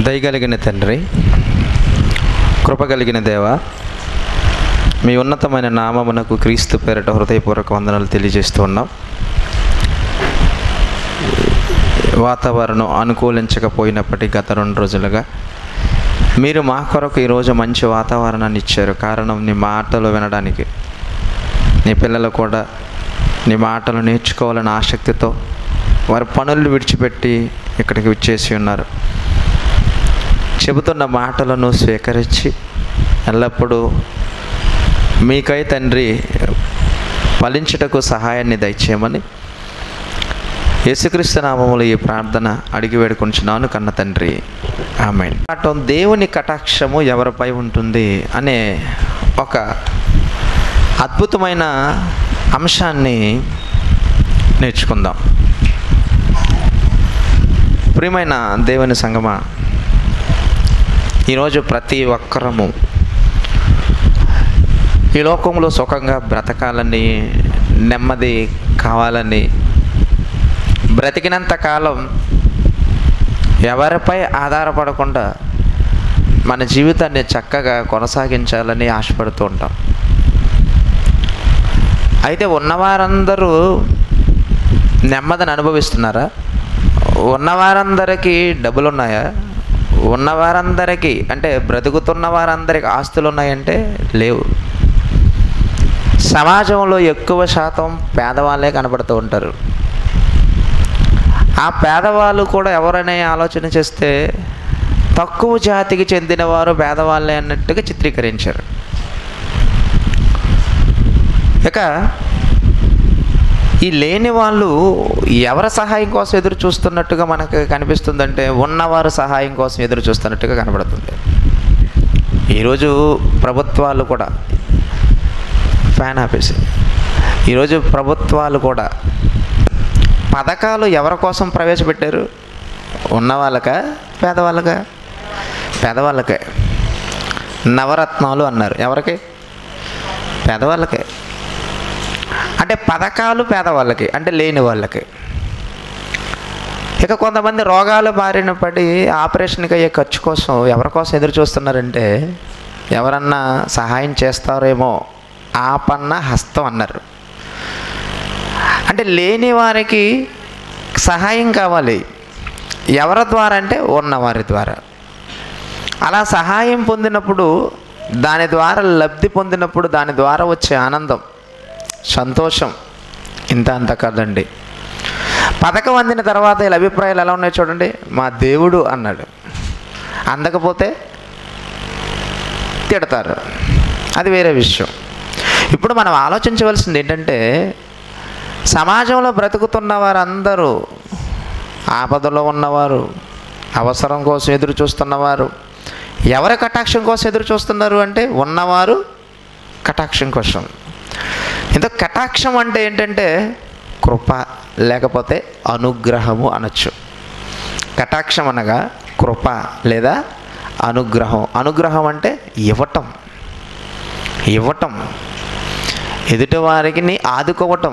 దయగలిగిన తండ్రి, కృపగలిగిన దేవ, మీ ఉన్నతమైన నామమునకు క్రీస్తు పేరిట హృదయపూర్వక వందనాలు తెలియజేస్తూ ఉన్నాం. వాతావరణం అనుకూలించకపోయినప్పటికీ గత 2 రోజులుగా మీరు మా కొరకు ఈరోజు మంచి వాతావరణాన్ని ఇచ్చారు. కారణం నీ మాటలు వినడానికి. నీ పిల్లలు కూడా నీ మాటలు నేర్చుకోవాలని ఆసక్తితో వారి పనులు విడిచిపెట్టి ఇక్కడికి వచ్చేసి ఉన్నారు. చెబుతున్న మాటలను స్వీకరించి ఎల్లప్పుడూ మీకై తండ్రి ఫలించుటకు సహాయాన్ని దయచేయమని యేసుక్రీస్తు నామములో ఈ ప్రార్థన అడిగి వేడుకొంచున్నాను కన్న తండ్రి, ఆమేన్. దేవుని కటాక్షము ఎవరిపై ఉంటుంది అనే ఒక అద్భుతమైన అంశాన్ని నేర్చుకుందాం. ప్రియమైన దేవుని సంగమా, ఈరోజు ప్రతి ఒక్కరము ఈ లోకంలో సుఖంగా బ్రతకాలని, నెమ్మది కావాలని, బ్రతికినంత కాలం ఎవరిపై ఆధారపడకుండా మన జీవితాన్ని చక్కగా కొనసాగించాలని ఆశపడుతూ ఉంటాం. అయితే ఉన్నవారందరూ నెమ్మదిని అనుభవిస్తున్నారా? ఉన్నవారందరికీ డబ్బులు ఉన్నాయా? ఉన్నవారందరికీ అంటే బ్రతుకుతున్న వారందరికీ ఆస్తులు ఉన్నాయంటే లేవు. సమాజంలో ఎక్కువ శాతం పేదవాళ్ళే కనబడుతూ ఉంటారు. ఆ పేదవాళ్ళు కూడా ఎవరైనా ఆలోచన చేస్తే తక్కువ జాతికి చెందినవారు పేదవాళ్ళే అన్నట్టుగా చిత్రీకరించారు. ఇక ఈ లేని వాళ్ళు ఎవరి సహాయం కోసం ఎదురు చూస్తున్నట్టుగా మనకు కనిపిస్తుందంటే ఉన్నవారు సహాయం కోసం ఎదురు చూస్తున్నట్టుగా కనబడుతుంది. ఈరోజు ప్రభుత్వాలు కూడా ఫ్యాన్ ఆపేసి ఈరోజు ప్రభుత్వాలు కూడా పథకాలు ఎవరి కోసం ప్రవేశపెట్టారు? ఉన్నవాళ్ళకా పేదవాళ్ళకా? పేదవాళ్ళకే. నవరత్నాలు అన్నారు. ఎవరికి? పేదవాళ్ళకే. అంటే పథకాలు పేదవాళ్ళకి, అంటే లేని వాళ్ళకి. ఇక కొంతమంది రోగాలు బారిన పడి ఆపరేషన్కి అయ్యే ఖర్చు కోసం ఎవరి కోసం ఎదురు చూస్తున్నారంటే ఎవరన్నా సహాయం చేస్తారేమో, ఆపన్న హస్తం అన్నారు. అంటే లేని వారికి సహాయం కావాలి. ఎవరి ద్వారా అంటే ఉన్నవారి ద్వారా. అలా సహాయం పొందినప్పుడు, దాని ద్వారా లబ్ధి పొందినప్పుడు, దాని ద్వారా వచ్చే ఆనందం, సంతోషం ఇంత అంత కాదండి. పథకం అందిన తర్వాత వీళ్ళ అభిప్రాయాలు ఎలా ఉన్నాయో చూడండి. మా దేవుడు అన్నాడు, అందకపోతే తిడతారు, అది వేరే విషయం. ఇప్పుడు మనం ఆలోచించవలసింది ఏంటంటే, సమాజంలో బ్రతుకుతున్న వారందరూ, ఆపదలో ఉన్నవారు, అవసరం కోసం ఎదురు చూస్తున్నవారు, ఎవరి కటాక్షం కోసం ఎదురు చూస్తున్నారు అంటే ఉన్నవారు కటాక్షం కోసం. ఇంత కటాక్షం అంటే ఏంటంటే కృప లేకపోతే అనుగ్రహము అనొచ్చు. కటాక్షం అనగా కృప లేదా అనుగ్రహం. అనుగ్రహం అంటే ఇవ్వటం, ఇవ్వటం, ఎదుటివారికి ఆదుకోవటం,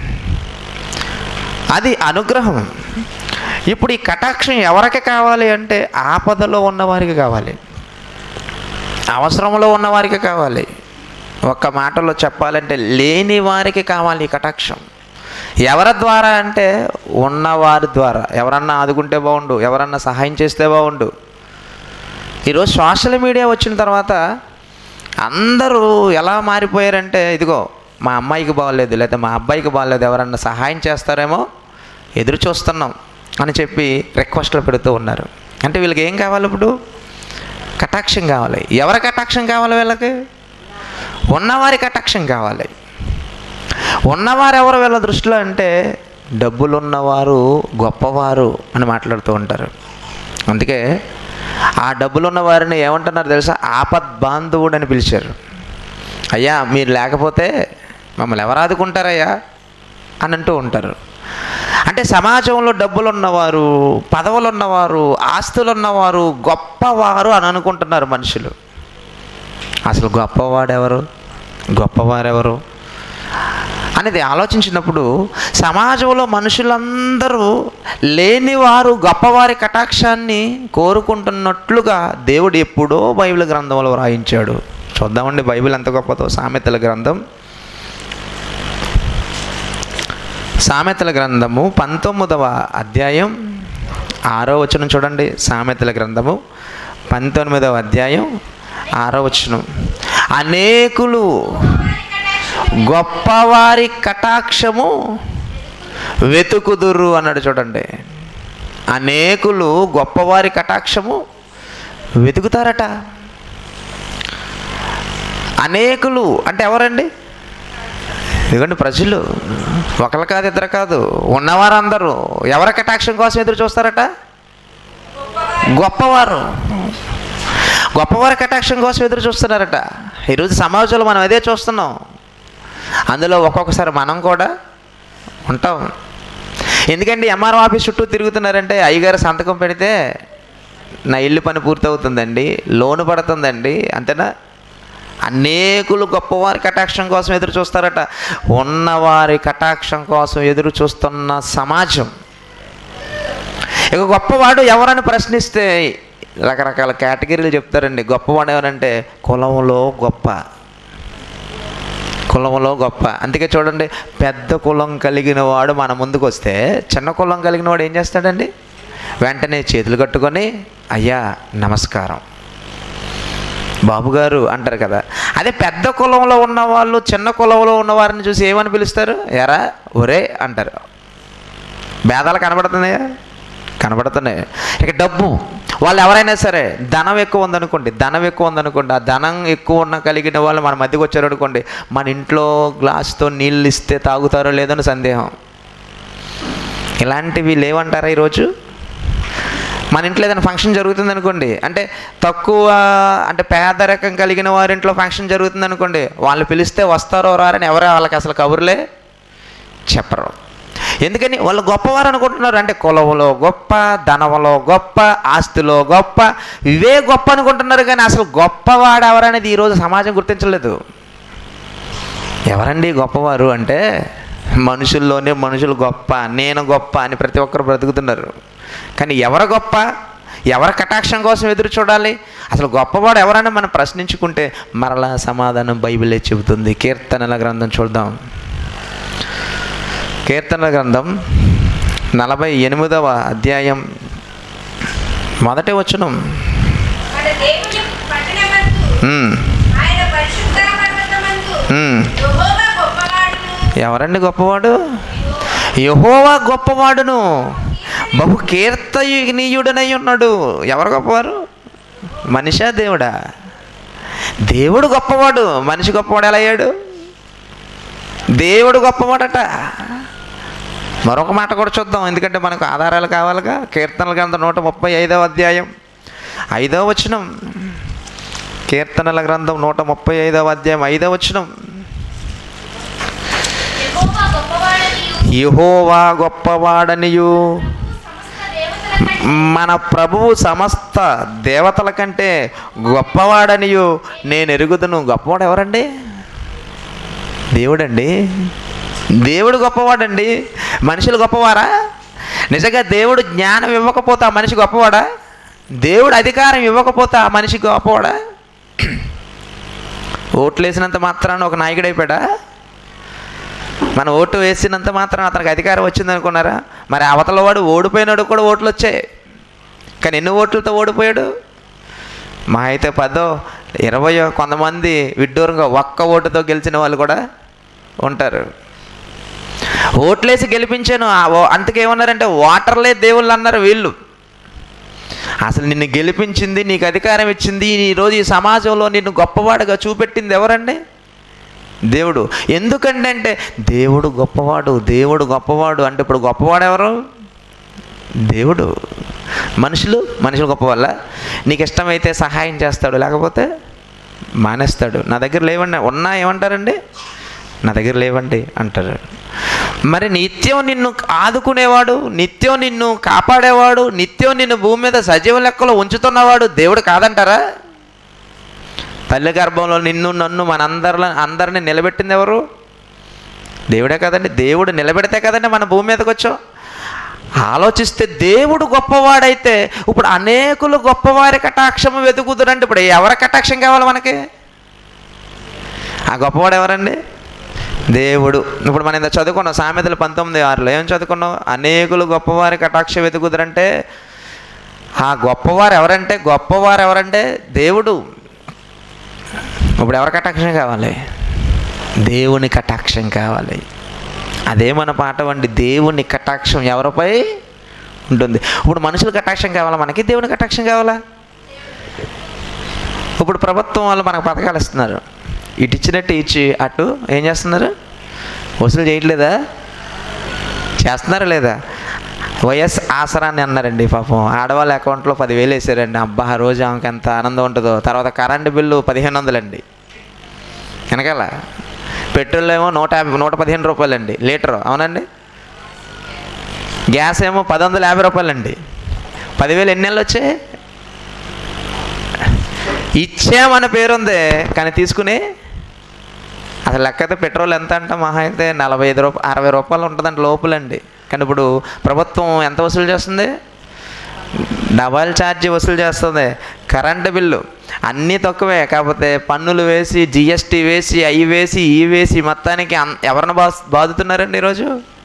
అది అనుగ్రహం. ఇప్పుడు ఈ కటాక్షం ఎవరికి కావాలి అంటే ఆపదలో ఉన్నవారికి కావాలి, అవసరంలో ఉన్నవారికి కావాలి. ఒక్క మాటలో చెప్పాలంటే లేని వారికి కావాలి ఈ కటాక్షం. ఎవరి ద్వారా అంటే ఉన్నవారి ద్వారా. ఎవరన్నా ఆదుకుంటే బాగుండు, ఎవరన్నా సహాయం చేస్తే బాగుండు. ఈరోజు సోషల్ మీడియా వచ్చిన తర్వాత అందరూ ఎలా మారిపోయారంటే, ఇదిగో మా అమ్మాయికి బాగలేదు, లేదా మా అబ్బాయికి బాగలేదు, ఎవరన్నా సహాయం చేస్తారేమో ఎదురు చూస్తున్నాం అని చెప్పి రిక్వెస్ట్లు పెడుతూ ఉన్నారు. అంటే వీళ్ళకి ఏం కావాలి? ఇప్పుడు కటాక్షం కావాలి. ఎవరి కటాక్షం కావాలి? వీళ్ళకి ఉన్నవారి కటాక్షం కావాలి. ఉన్నవారు ఎవరు వీళ్ళ దృష్టిలో అంటే డబ్బులున్నవారు గొప్పవారు అని మాట్లాడుతూ ఉంటారు. అందుకే ఆ డబ్బులున్న వారిని ఏమంటున్నారు తెలుసా? ఆపద్ బాంధవుడు అని పిలిచారు. అయ్యా మీరు లేకపోతే మమ్మల్ని ఎవరు ఆదుకుంటారయ్యా అని అంటూ ఉంటారు. అంటే సమాజంలో డబ్బులు ఉన్నవారు, పదవులు ఉన్నవారు, ఆస్తులు ఉన్నవారు గొప్పవారు అని అనుకుంటున్నారు మనుషులు. అసలు గొప్పవాడెవరు? గొప్పవారెవరు? అనేది ఆలోచించినప్పుడు సమాజంలో మనుషులందరూ లేనివారు గొప్పవారి కటాక్షాన్ని కోరుకుంటున్నట్లుగా దేవుడు ఎప్పుడో బైబిల్ గ్రంథంలో వ్రాయించాడు. చూద్దామండి బైబిల్ ఎంత గొప్పదో. సామెతల గ్రంథము 19వ అధ్యాయం 6వ వచనం చూడండి. సామెతల గ్రంథము 19వ అధ్యాయం 6వ వచనం. అనేకులు గొప్పవారి కటాక్షము వెతుకుదురు అన్నాడు చూడండి. అనేకులు గొప్పవారి కటాక్షము వెతుకుతారట. అనేకులు అంటే ఎవరండి? ఎందుకంటే ప్రజలు ఒకరు కాదు, ఇద్దరు కాదు, ఉన్నవారందరూ ఎవరి కటాక్షం కోసం ఎదురు చూస్తారట? గొప్పవారి కటాక్షం కోసం ఎదురు చూస్తున్నారట. ఈరోజు సమాజంలో మనం అదే చూస్తున్నాం. అందులో ఒక్కొక్కసారి మనం కూడా ఉంటాం. ఎందుకంటే ఎంఆర్ఓ ఆఫీస్ చుట్టూ తిరుగుతున్నారంటే అయ్యగారు సంతకం పెడితే నా ఇల్లు పని పూర్తవుతుందండి, లోను పడుతుందండి, అంతేనా? అనేకులు గొప్పవారి కటాక్షం కోసం ఎదురు చూస్తారట. ఉన్నవారి కటాక్షం కోసం ఎదురు చూస్తున్న సమాజం. ఇక గొప్పవాడు ఎవరని ప్రశ్నిస్తే రకరకాల కేటగిరీలు చెప్తారండి. గొప్పవాడు ఎవరంటే కులంలో గొప్ప. అందుకే చూడండి, పెద్ద కులం కలిగిన వాడు మన ముందుకు వస్తే చిన్న కులం కలిగిన వాడు ఏం చేస్తాడండి? వెంటనే చేతులు కట్టుకొని అయ్యా నమస్కారం బాబుగారు అంటారు కదా. అదే పెద్ద కులంలో ఉన్నవాళ్ళు చిన్న కులంలో ఉన్నవారిని చూసి ఏమని పిలుస్తారు? ఎరా ఒరే అంటారు. భేదాలు కనబడుతున్నాయి. ఇక డబ్బు, వాళ్ళు ఎవరైనా సరే ధనం ఎక్కువ ఉందనుకోండి, ఆ ధనం ఎక్కువ ఉన్న కలిగిన వాళ్ళు మన మధ్యకి వచ్చారు అనుకోండి, మన ఇంట్లో గ్లాస్తో నీళ్ళు ఇస్తే తాగుతారో లేదని సందేహం. ఇలాంటివి లేవంటారా ఈరోజు? మన ఇంట్లో ఏదైనా ఫంక్షన్ జరుగుతుంది అనుకోండి, అంటే తక్కువ అంటే పేదరికం కలిగిన వారింట్లో ఫంక్షన్ జరుగుతుంది అనుకోండి, వాళ్ళు పిలిస్తే వస్తారో రారని వాళ్ళకి అసలు కబుర్లే చెప్పరు. ఎందుకని? వాళ్ళు గొప్పవారు అనుకుంటున్నారు. అంటే కులంలో గొప్ప, ధనంలో గొప్ప, ఆస్తిలో గొప్ప, ఇవే గొప్ప అనుకుంటున్నారు. కానీ అసలు గొప్పవాడు ఎవరనేది ఈరోజు సమాజం గుర్తించలేదు. ఎవరండి గొప్పవారు అంటే మనుషుల్లోనే మనుషులు గొప్ప, నేను గొప్ప అని ప్రతి ఒక్కరు బ్రతుకుతున్నారు. కానీ ఎవరు గొప్ప, ఎవరి కటాక్షం కోసం ఎదురు చూడాలి? అసలు గొప్పవాడు ఎవరైనా మనం ప్రశ్నించుకుంటే మరలా సమాధానం బైబిలే చెబుతుంది. కీర్తనల గ్రంథం చూద్దాం. కీర్తనల గ్రంథం 48వ అధ్యాయం 1వ వచనం. ఎవరండి గొప్పవాడు? యెహోవా గొప్పవాడును, బహు కీర్తనీయుడనై ఉన్నాడు. ఎవరు గొప్పవారు? మనిషా దేవుడా? దేవుడు గొప్పవాడు. మనిషి గొప్పవాడు ఎలా అయ్యాడు? దేవుడు గొప్పవాడట. మరొక మాట కూడా చూద్దాం, ఎందుకంటే మనకు ఆధారాలు కావాలిగా. కీర్తనల గ్రంథం 135వ అధ్యాయం 5వ వచనం. కీర్తనల గ్రంథం 135వ అధ్యాయం 5వ వచనం. యెహోవా గొప్పవాడనియు మన ప్రభువు సమస్త దేవతల కంటే గొప్పవాడనియు నేను ఎరుగుదును. గొప్పవాడు ఎవరండి? దేవుడండి. దేవుడు గొప్పవాడండి. మనుషులు గొప్పవారా? నిజంగా దేవుడు జ్ఞానం ఇవ్వకపోతే ఆ మనిషి గొప్పవాడా? దేవుడు అధికారం ఇవ్వకపోతే ఆ మనిషి గొప్పవాడా? ఓట్లు వేసినంత మాత్రాన ఒక నాయకుడు అయిపోయాడా? మన ఓటు వేసినంత మాత్రం అతనికి అధికారం వచ్చింది అనుకున్నారా? మరి అవతల వాడు ఓడిపోయినాడు కూడా ఓట్లు వచ్చాయి, కానీ ఎన్ని ఓట్లతో ఓడిపోయాడు? మా అయితే 10, 20, కొంతమంది విడ్డూరంగా ఒక్క ఓటుతో గెలిచిన వాళ్ళు కూడా ఉంటారు. ఓట్లేసి గెలిపించాను అంతకేమన్నారంటే ఓటర్లే దేవుళ్ళు అన్నారు వీళ్ళు. అసలు నిన్ను గెలిపించింది, నీకు అధికారం ఇచ్చింది, ఈరోజు ఈ సమాజంలో నిన్ను గొప్పవాడుగా చూపెట్టింది ఎవరండి? దేవుడు. ఎందుకంటే దేవుడు గొప్పవాడు. దేవుడు గొప్పవాడు అంటే ఇప్పుడు గొప్పవాడు ఎవరు? దేవుడు. మనుషులు గొప్పవాళ్ళ? నీకు ఇష్టమైతే సహాయం చేస్తాడు, లేకపోతే మానేస్తాడు. నా దగ్గర లేవండి ఉన్నా ఏమంటారండి? నా దగ్గర లేవండి అంటారు. మరి నిత్యం నిన్ను ఆదుకునేవాడు, నిత్యం నిన్ను కాపాడేవాడు, నిత్యం నిన్ను భూమి మీద సజీవ లెక్కలో ఉంచుతున్నవాడు దేవుడు కాదంటారా? తల్లి గర్భంలో నిన్ను నన్ను అందరిని నిలబెట్టింది ఎవరు? దేవుడే కదండి. దేవుడు నిలబెడితే కదండి మన భూమి మీదకి వచ్చాం. ఆలోచిస్తే దేవుడు గొప్పవాడైతే ఇప్పుడు అనేకులు గొప్పవారి కటాక్షము వెతుకుతురండి. ఇప్పుడు ఎవరి కటాక్షం కావాలి మనకి? ఆ గొప్పవాడు ఎవరండి? దేవుడు. ఇప్పుడు మనం ఇంత చదువుకున్నాం, సామెతలు 19:6 ఏం చదువుకున్నాం? అనేకులు గొప్పవారి కటాక్షం వెతుకుతురంటే ఆ గొప్పవారు ఎవరంటే దేవుడు. ఇప్పుడు ఎవరి కటాక్షం కావాలి? దేవుని కటాక్షం కావాలి. అదే మన పాఠం అండి. దేవుని కటాక్షం ఎవరిపై ఉంటుంది? ఇప్పుడు మనుషుల కటాక్షం కావాలా మనకి? దేవుని కటాక్షం కావాలా? ఇప్పుడు ప్రభుత్వం వాళ్ళు మనకు పథకాలు ఇస్తున్నారు. ఇటు ఇచ్చినట్టు ఇచ్చి అటు ఏం చేస్తున్నారు? వసూలు చేయట్లేదా? చేస్తున్నారా లేదా? వైఎస్ ఆసరా అని అన్నారండి. పాపం ఆడవాళ్ళ అకౌంట్లో 10,000 వేసారండి. అబ్బా, ఆ రోజు ఆమెకి ఎంత ఆనందం ఉంటుందో. తర్వాత కరెంటు బిల్లు 1,500 అండి. వెనకాల పెట్రోల్ ఏమో 115 రూపాయలండి లీటరు. అవునండి. గ్యాస్ ఏమో 150 రూపాయలండి. 10,000 ఎన్ని నెలలు వచ్చాయి? ఇచ్చామన్న పేరుంది కానీ తీసుకుని అసలు లెక్క అయితే పెట్రోల్ ఎంత అంటే మహా అయితే 45 రూపాయలు 60 రూపాయలు ఉంటుందండి లోపలండి. కానీ ఇప్పుడు ప్రభుత్వం ఎంత వసూలు చేస్తుంది? డబల్ ఛార్జీ వసూలు చేస్తుంది. కరెంటు బిల్లు అన్నీ తక్కువే, కాకపోతే పన్నులు వేసి జిఎస్టీ వేసి అవి వేసి ఈ వేసి మొత్తానికి ఎవరిని బాదుతున్నారండి ఈరోజు?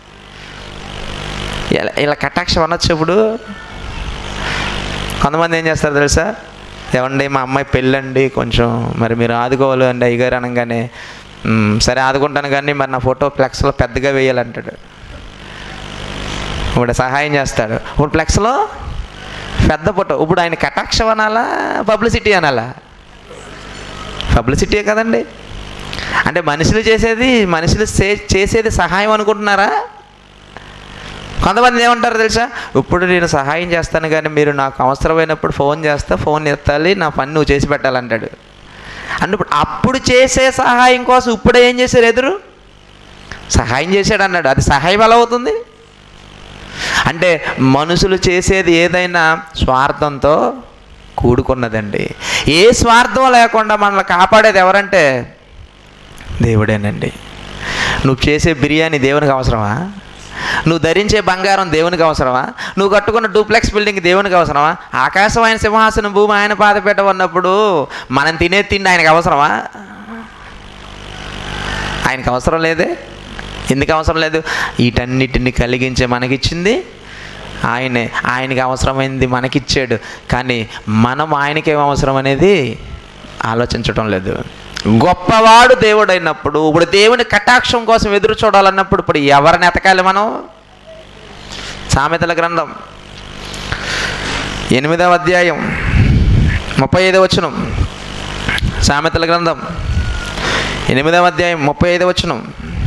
ఇలా కటాక్షం అనొచ్చు. ఇప్పుడు కొంతమంది ఏం చేస్తారు తెలుసా? ఏమండి మా అమ్మాయి పెళ్ళండి, కొంచెం మరి మీరు ఆదుకోవాలి అండి అయ్యగారు అనగానే, సరే ఆదుకుంటాను కానీ మరి నా ఫోటో ఫ్లెక్స్లో పెద్దగా వేయాలంటాడు. ఇప్పుడు సహాయం చేస్తాడు. ఇప్పుడు ఫ్లెక్స్లో పెద్ద ఫోటో. ఇప్పుడు ఆయన కటాక్షం అనాలా పబ్లిసిటీ అనాలా? పబ్లిసిటీయే కదండి. అంటే మనుషులు చేసేది సహాయం అనుకుంటున్నారా? కొంతమంది ఏమంటారు తెలుసా? ఇప్పుడు నేను సహాయం చేస్తాను కానీ మీరు నాకు అవసరమైనప్పుడు ఫోన్ చేస్తా, ఫోన్ ఎత్తాలి, నా పని నువ్వు చేసి పెట్టాలంటాడు. అంటే ఇప్పుడు అప్పుడు చేసే సహాయం కోసం ఇప్పుడే ఏం చేశారు? ఎదురు సహాయం చేశాడు అన్నాడు. అది సహాయం ఎలా అవుతుంది? అంటే మనుషులు చేసేది ఏదైనా స్వార్థంతో కూడుకున్నదండి. ఏ స్వార్థం లేకుండా మనల్ని కాపాడేది ఎవరంటే దేవుడేనండి. నువ్వు చేసే బిర్యానీ దేవునికి అవసరమా? నువ్వు ధరించే బంగారం దేవునికి అవసరమా? నువ్వు కట్టుకున్న డూప్లెక్స్ బిల్డింగ్ దేవునికి అవసరమా? ఆకాశం ఆయన సింహాసనం, భూమి ఆయన పాదపీట ఉన్నప్పుడు మనం తినే తిండి ఆయనకు అవసరమా? ఆయనకు అవసరం లేదే. ఎందుకు అవసరం లేదు? వీటన్నిటిని కలిగించే మనకిచ్చింది ఆయనే. ఆయనకి అవసరమైంది మనకిచ్చాడు. కానీ మనం ఆయనకేం అవసరం అనేది ఆలోచించడం లేదు. గొప్పవాడు దేవుడు అయినప్పుడు ఇప్పుడు దేవుని కటాక్షం కోసం ఎదురు చూడాలన్నప్పుడు ఇప్పుడు ఎవరిని ఎతకాలి మనం? సామెతల గ్రంథం 8వ అధ్యాయం 35వ వచనం. సామెతల గ్రంథం 8వ అధ్యాయం 35వ వచనం.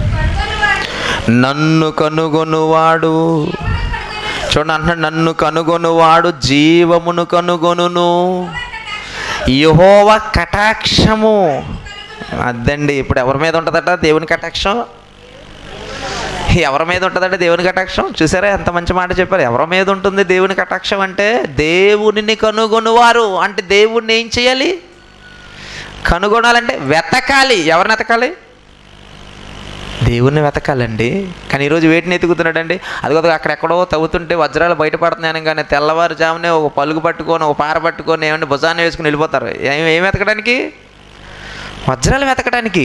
నన్ను కనుగొనువాడు, చూడండి అంటున్నాడు, నన్ను కనుగొనువాడు జీవమును కనుగొనును, యెహోవా కటాక్షము. అదండి. ఇప్పుడు ఎవరి మీద ఉంటుందట దేవుని కటాక్షం? ఎవరి మీద ఉంటుందట దేవుని కటాక్షం? చూసారా ఎంత మంచి మాట చెప్పారు. ఎవరి మీద ఉంటుంది దేవుని కటాక్షం అంటే? దేవునిని కనుగొనువారు. అంటే దేవుణ్ణి ఏం చేయాలి? కనుగొనాలంటే వెతకాలి. ఎవరిని వెతకాలి? దేవుణ్ణి వెతకాలండి. కానీ ఈరోజు వేటిని ఎతుకుతున్నాడండి? అదిగో అక్కడెక్కడో తవ్వుతుంటే వజ్రాలు బయటపడుతున్నాయని కానీ తెల్లవారుజామునే ఒక పలుగు పట్టుకొని ఒక పార పట్టుకొని ఏమంటే భుజాన్ని వేసుకుని వెళ్ళిపోతారు. ఏం వెతకడానికి? వజ్రాలు వెతకడానికి.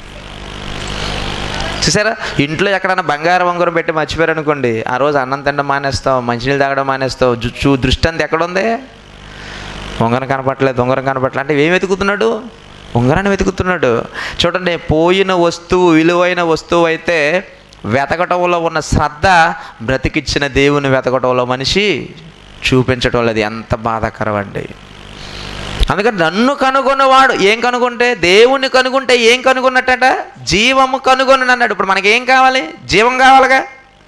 చూసారా? ఇంట్లో ఎక్కడైనా బంగారం వంగరం పెట్టి మర్చిపోయారు అనుకోండి, ఆ రోజు అన్నం తినడం మానేస్తావు, మంచినీళ్ళు తాగడం మానేస్తావు. దృష్టి అంతా ఎక్కడుంది? ఉంగరం కనపట్లేదు, ఉంగరం కనపట్లేదు. అంటే ఏం వెతుకుతున్నాడు? ఉంగరాన్ని వెతుకుతున్నాడు. చూడండి, పోయిన వస్తువు విలువైన వస్తువు అయితే వెతకటంలో ఉన్న శ్రద్ధ బ్రతికిచ్చిన దేవుని వెతకటంలో మనిషి చూపించటం లేదు. ఎంత బాధాకరం అండి. అందుకని నన్ను కనుగొన్నవాడు, ఏం కనుగొంటే? దేవుణ్ణి కనుగొంటే ఏం కనుగొన్నట్టట? జీవము కనుగొని అన్నాడు. ఇప్పుడు మనకేం కావాలి? జీవం కావాలిగా.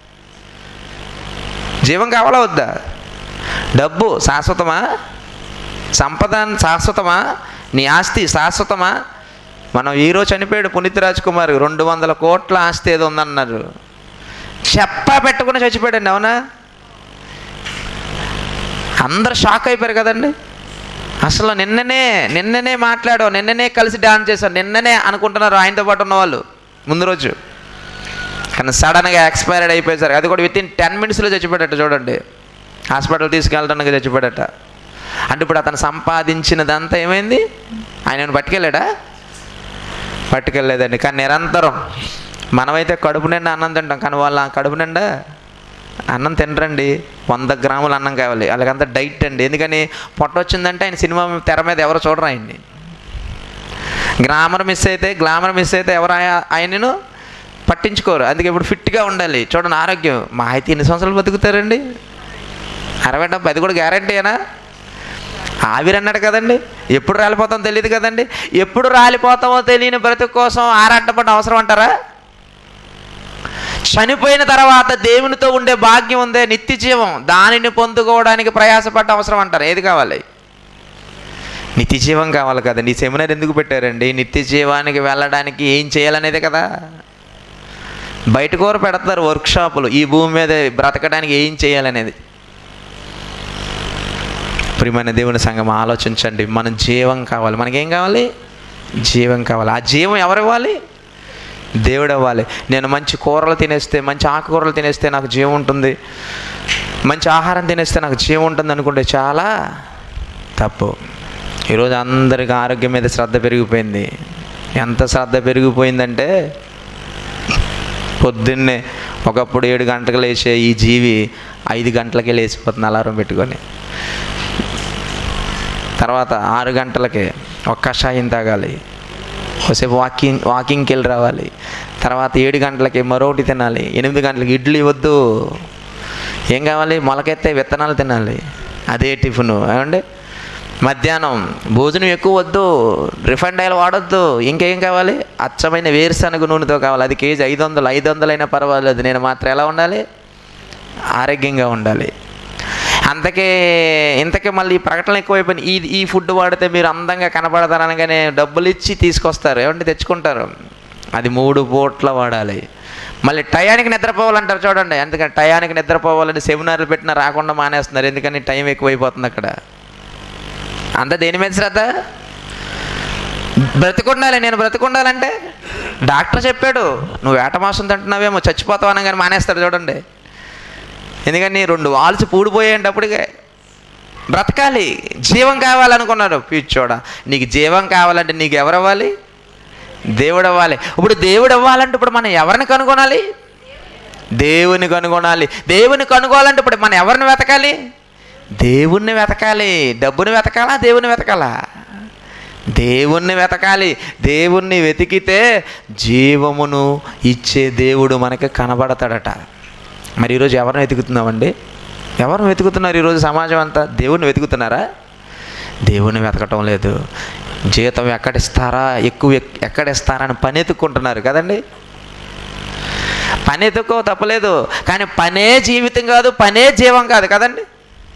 జీవం కావాలా వద్దా? డబ్బు శాశ్వతమా? సంపద శాశ్వతమా? నీ ఆస్తి శాశ్వతమా? మనం ఈరోజు చనిపోయాడు పునీత్ రాజ్ కుమార్, 200 కోట్ల ఆస్తి ఏదో ఉందన్నారు. చెప్పా పెట్టుకుని చచ్చిపోయాడండి. అవునా? అందరు షాక్ అయిపోయారు కదండి. అసలు నిన్ననే మాట్లాడావు, నిన్ననే కలిసి డాన్స్ చేశాను, నిన్ననే అనుకుంటున్నారు ఆయనతో పాటు ఉన్నవాళ్ళు ముందు రోజు. కానీ సడన్గా ఎక్స్పైర్డ్ అయిపోయేసరికి అది కూడా వితిన్ 10 minutesలో చచ్చిపోయాడట. చూడండి, హాస్పిటల్ తీసుకెళ్ళడానికి చచ్చిపోయాడట. అంటే ఇప్పుడు అతను సంపాదించినదంతా ఏమైంది? ఆయనను పట్టుకెళ్ళాడా? పట్టుకెళ్ళలేదండి. కానీ నిరంతరం మనమైతే కడుపు నిండా అన్నం తింటాం, కానీ వాళ్ళ కడుపు నిండా అన్నం తినరండి. 100 గ్రాముల అన్నం కావాలి వాళ్ళకంతా డైట్ అండి. ఎందుకని? పొట్ట వచ్చిందంటే ఆయన సినిమా తెర మీద ఎవరు చూడరు ఆయన్ని. గ్లామర్ మిస్ అయితే ఎవరు ఆయనను పట్టించుకోరు. అందుకే ఇప్పుడు ఫిట్గా ఉండాలి. చూడండి, ఆరోగ్యం మా అయితే ఎన్ని సంవత్సరాలు బతుకుతారండి? 60-70. అది కూడా గ్యారంటీనా? ఆవిరి అన్నాడు కదండి, ఎప్పుడు రాలిపోతామో తెలియదు కదండి. ఎప్పుడు రాలిపోతామో తెలియని బ్రతుకు కోసం ఆరాటపడ్డ అవసరం అంటారా? చనిపోయిన తర్వాత దేవునితో ఉండే భాగ్యం ఉందే, నిత్య జీవం, దానిని పొందుకోవడానికి ప్రయాసపడ్డ అవసరం అంటారు. ఏది కావాలి? నిత్య జీవం కావాలి కదండి. ఈ సెమినార్ ఎందుకు పెట్టారండి? నిత్య జీవానికి వెళ్ళడానికి ఏం చేయాలనేదే కదా. బయట కూర పెడతారు వర్క్షాపులు, ఈ భూమి మీద బ్రతకడానికి ఏం చేయాలనేది. ప్రియమైన దేవుని సంఘం ఆలోచించండి. మనం జీవం కావాలి. మనకేం కావాలి? జీవం కావాలి. ఆ జీవం ఎవరు ఇవ్వాలి? దేవుడు ఇవ్వాలి. నేను మంచి కూరలు తినేస్తే, మంచి ఆకుకూరలు తినేస్తే నాకు జీవం ఉంటుంది, మంచి ఆహారం తినేస్తే నాకు జీవం ఉంటుంది అనుకుంటే చాలా తప్పు. ఈరోజు అందరికీ ఆరోగ్యం మీద శ్రద్ధ పెరిగిపోయింది. ఎంత శ్రద్ధ పెరిగిపోయిందంటే పొద్దున్నే ఒకప్పుడు 7 గంటలకు లేచే ఈ జీవి 5 గంటలకే లేచిపోతుంది అలారం పెట్టుకొని. తర్వాత 6 గంటలకే ఒక కషాయం తాగాలి, ఒకసేపు వాకింగ్కి వెళ్ళి రావాలి. తర్వాత 7 గంటలకి మరొకటి తినాలి, 8 గంటలకి ఇడ్లీ వద్దు, ఏం కావాలి? మొలకెత్తే విత్తనాలు తినాలి, అదే టిఫిను. ఏమండి? మధ్యాహ్నం భోజనం ఎక్కువ వద్దు, రిఫైండ్ ఆయిల్ వాడొద్దు. ఇంకేం కావాలి? అచ్చమైన వేరుశనగ నూనెతో కావాలి. అది కేజీ 500 అయినా పర్వాలేదు. నేను మాత్రం ఎలా ఉండాలి? ఆరోగ్యంగా ఉండాలి. ఇంతకే మళ్ళీ ఈ ప్రకటనలు ఎక్కువైపోయినాయి. ఈ ఫుడ్ వాడితే మీరు అందంగా కనపడతారు అనగానే డబ్బులు ఇచ్చి తీసుకొస్తారు. ఏమంటే తెచ్చుకుంటారు. అది 3 పూట్ల వాడాలి. మళ్ళీ టయానికి నిద్రపోవాలంటారు. చూడండి, ఎందుకంటే టయానికి నిద్రపోవాలని సెమినార్లు పెట్టినా రాకుండా మానేస్తున్నారు. ఎందుకని? టైం ఎక్కువైపోతుంది అక్కడ. అంతా దేని మీద శ్రద్ధ? బ్రతికుండాలి. నేను బ్రతికుండాలంటే డాక్టర్ చెప్పాడు, నువ్వు వేట మాంసం తింటున్నావేమో చచ్చిపోతావు అనగానే మానేస్తాడు. చూడండి, ఎందుకని? 2 వాల్స్ పూడిపోయేటప్పటికే బ్రతకాలి, జీవం కావాలనుకున్నాడు. పిచ్చోడా, నీకు జీవం కావాలంటే నీకు ఎవరు ఇవ్వాలి? దేవుడు ఇవ్వాలి. ఇప్పుడు దేవుడు ఇవ్వాలంటే ఇప్పుడు మనం ఎవరిని కనుగొనాలి? దేవుని కనుగొనాలి. దేవుని కనుగోవాలంటే ఇప్పుడు మనం ఎవరిని వెతకాలి? దేవుణ్ణి వెతకాలి. డబ్బుని వెతకాలా? దేవుని వెతకాలా? దేవుణ్ణి వెతకాలి. దేవుణ్ణి వెతికితే జీవమును ఇచ్చే దేవుడు మనకి కనబడతాడట. మరి ఈరోజు ఎవరిని వెతుకుతున్నామండి? ఎవరిని వెతుకుతున్నారు ఈరోజు సమాజం అంతా? దేవుణ్ణి వెతుకుతున్నారా? దేవుణ్ణి వెతకటం లేదు. జీతం ఎక్కడిస్తారా, ఎక్కువ ఎక్కడిస్తారని పని ఎత్తుక్కుంటున్నారు కదండి. పని ఎత్తుకో తప్పలేదు, కానీ పనే జీవితం కాదు, పనే జీవం కాదు కదండి.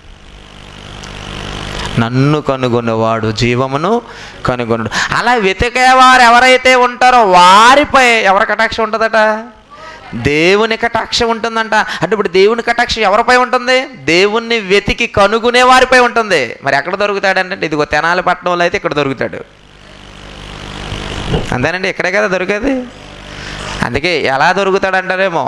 నన్ను కనుగొనేవాడు జీవమును కనుగొనడు. అలా వెతికేవారు ఎవరైతే ఉంటారో వారిపై ఎవరి కటాక్షం ఉంటుందట? దేవుని కటాక్షం ఉంటుందంట. అంటే ఇప్పుడు దేవుని కటాక్షం ఎవరిపై ఉంటుంది? దేవుణ్ణి వెతికి కనుగొనే వారిపై ఉంటుంది. మరి ఎక్కడ దొరుకుతాడంటే ఇదిగో తెనాలి పట్టణంలో అయితే ఇక్కడ దొరుకుతాడు. అంతేనండి, ఇక్కడే కదా దొరికేది. అందుకే ఎలా దొరుకుతాడంటారేమో,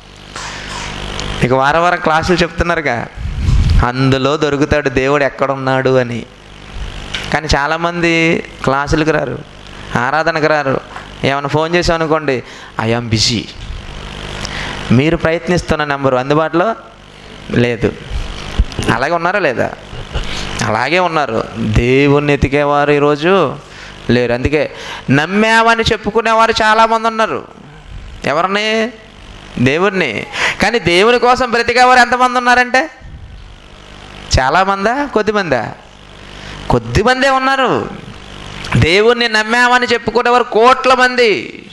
ఇక వారం క్లాసులు చెప్తున్నారుగా, అందులో దొరుకుతాడు దేవుడు ఎక్కడున్నాడు అని. కానీ చాలామంది క్లాసులకు రారు, ఆరాధనకు రారు. ఏమైనా ఫోన్ చేసాం అనుకోండి, ఐఆమ్ బిజీ, మీరు ప్రయత్నిస్తున్న నెంబరు అందుబాటులో లేదు. అలాగే ఉన్నారా లేదా? అలాగే ఉన్నారు. దేవుణ్ణి ఎతికేవారు ఈరోజు లేరు. అందుకే నమ్మామని చెప్పుకునేవారు చాలామంది ఉన్నారు. ఎవరిని? దేవుణ్ణి. కానీ దేవుని కోసం బ్రతికేవారు ఎంతమంది ఉన్నారంటే చాలామందా? కొద్దిమందా? కొద్దిమందే ఉన్నారు. దేవుణ్ణి నమ్మామని చెప్పుకునేవారు కోట్ల మంది.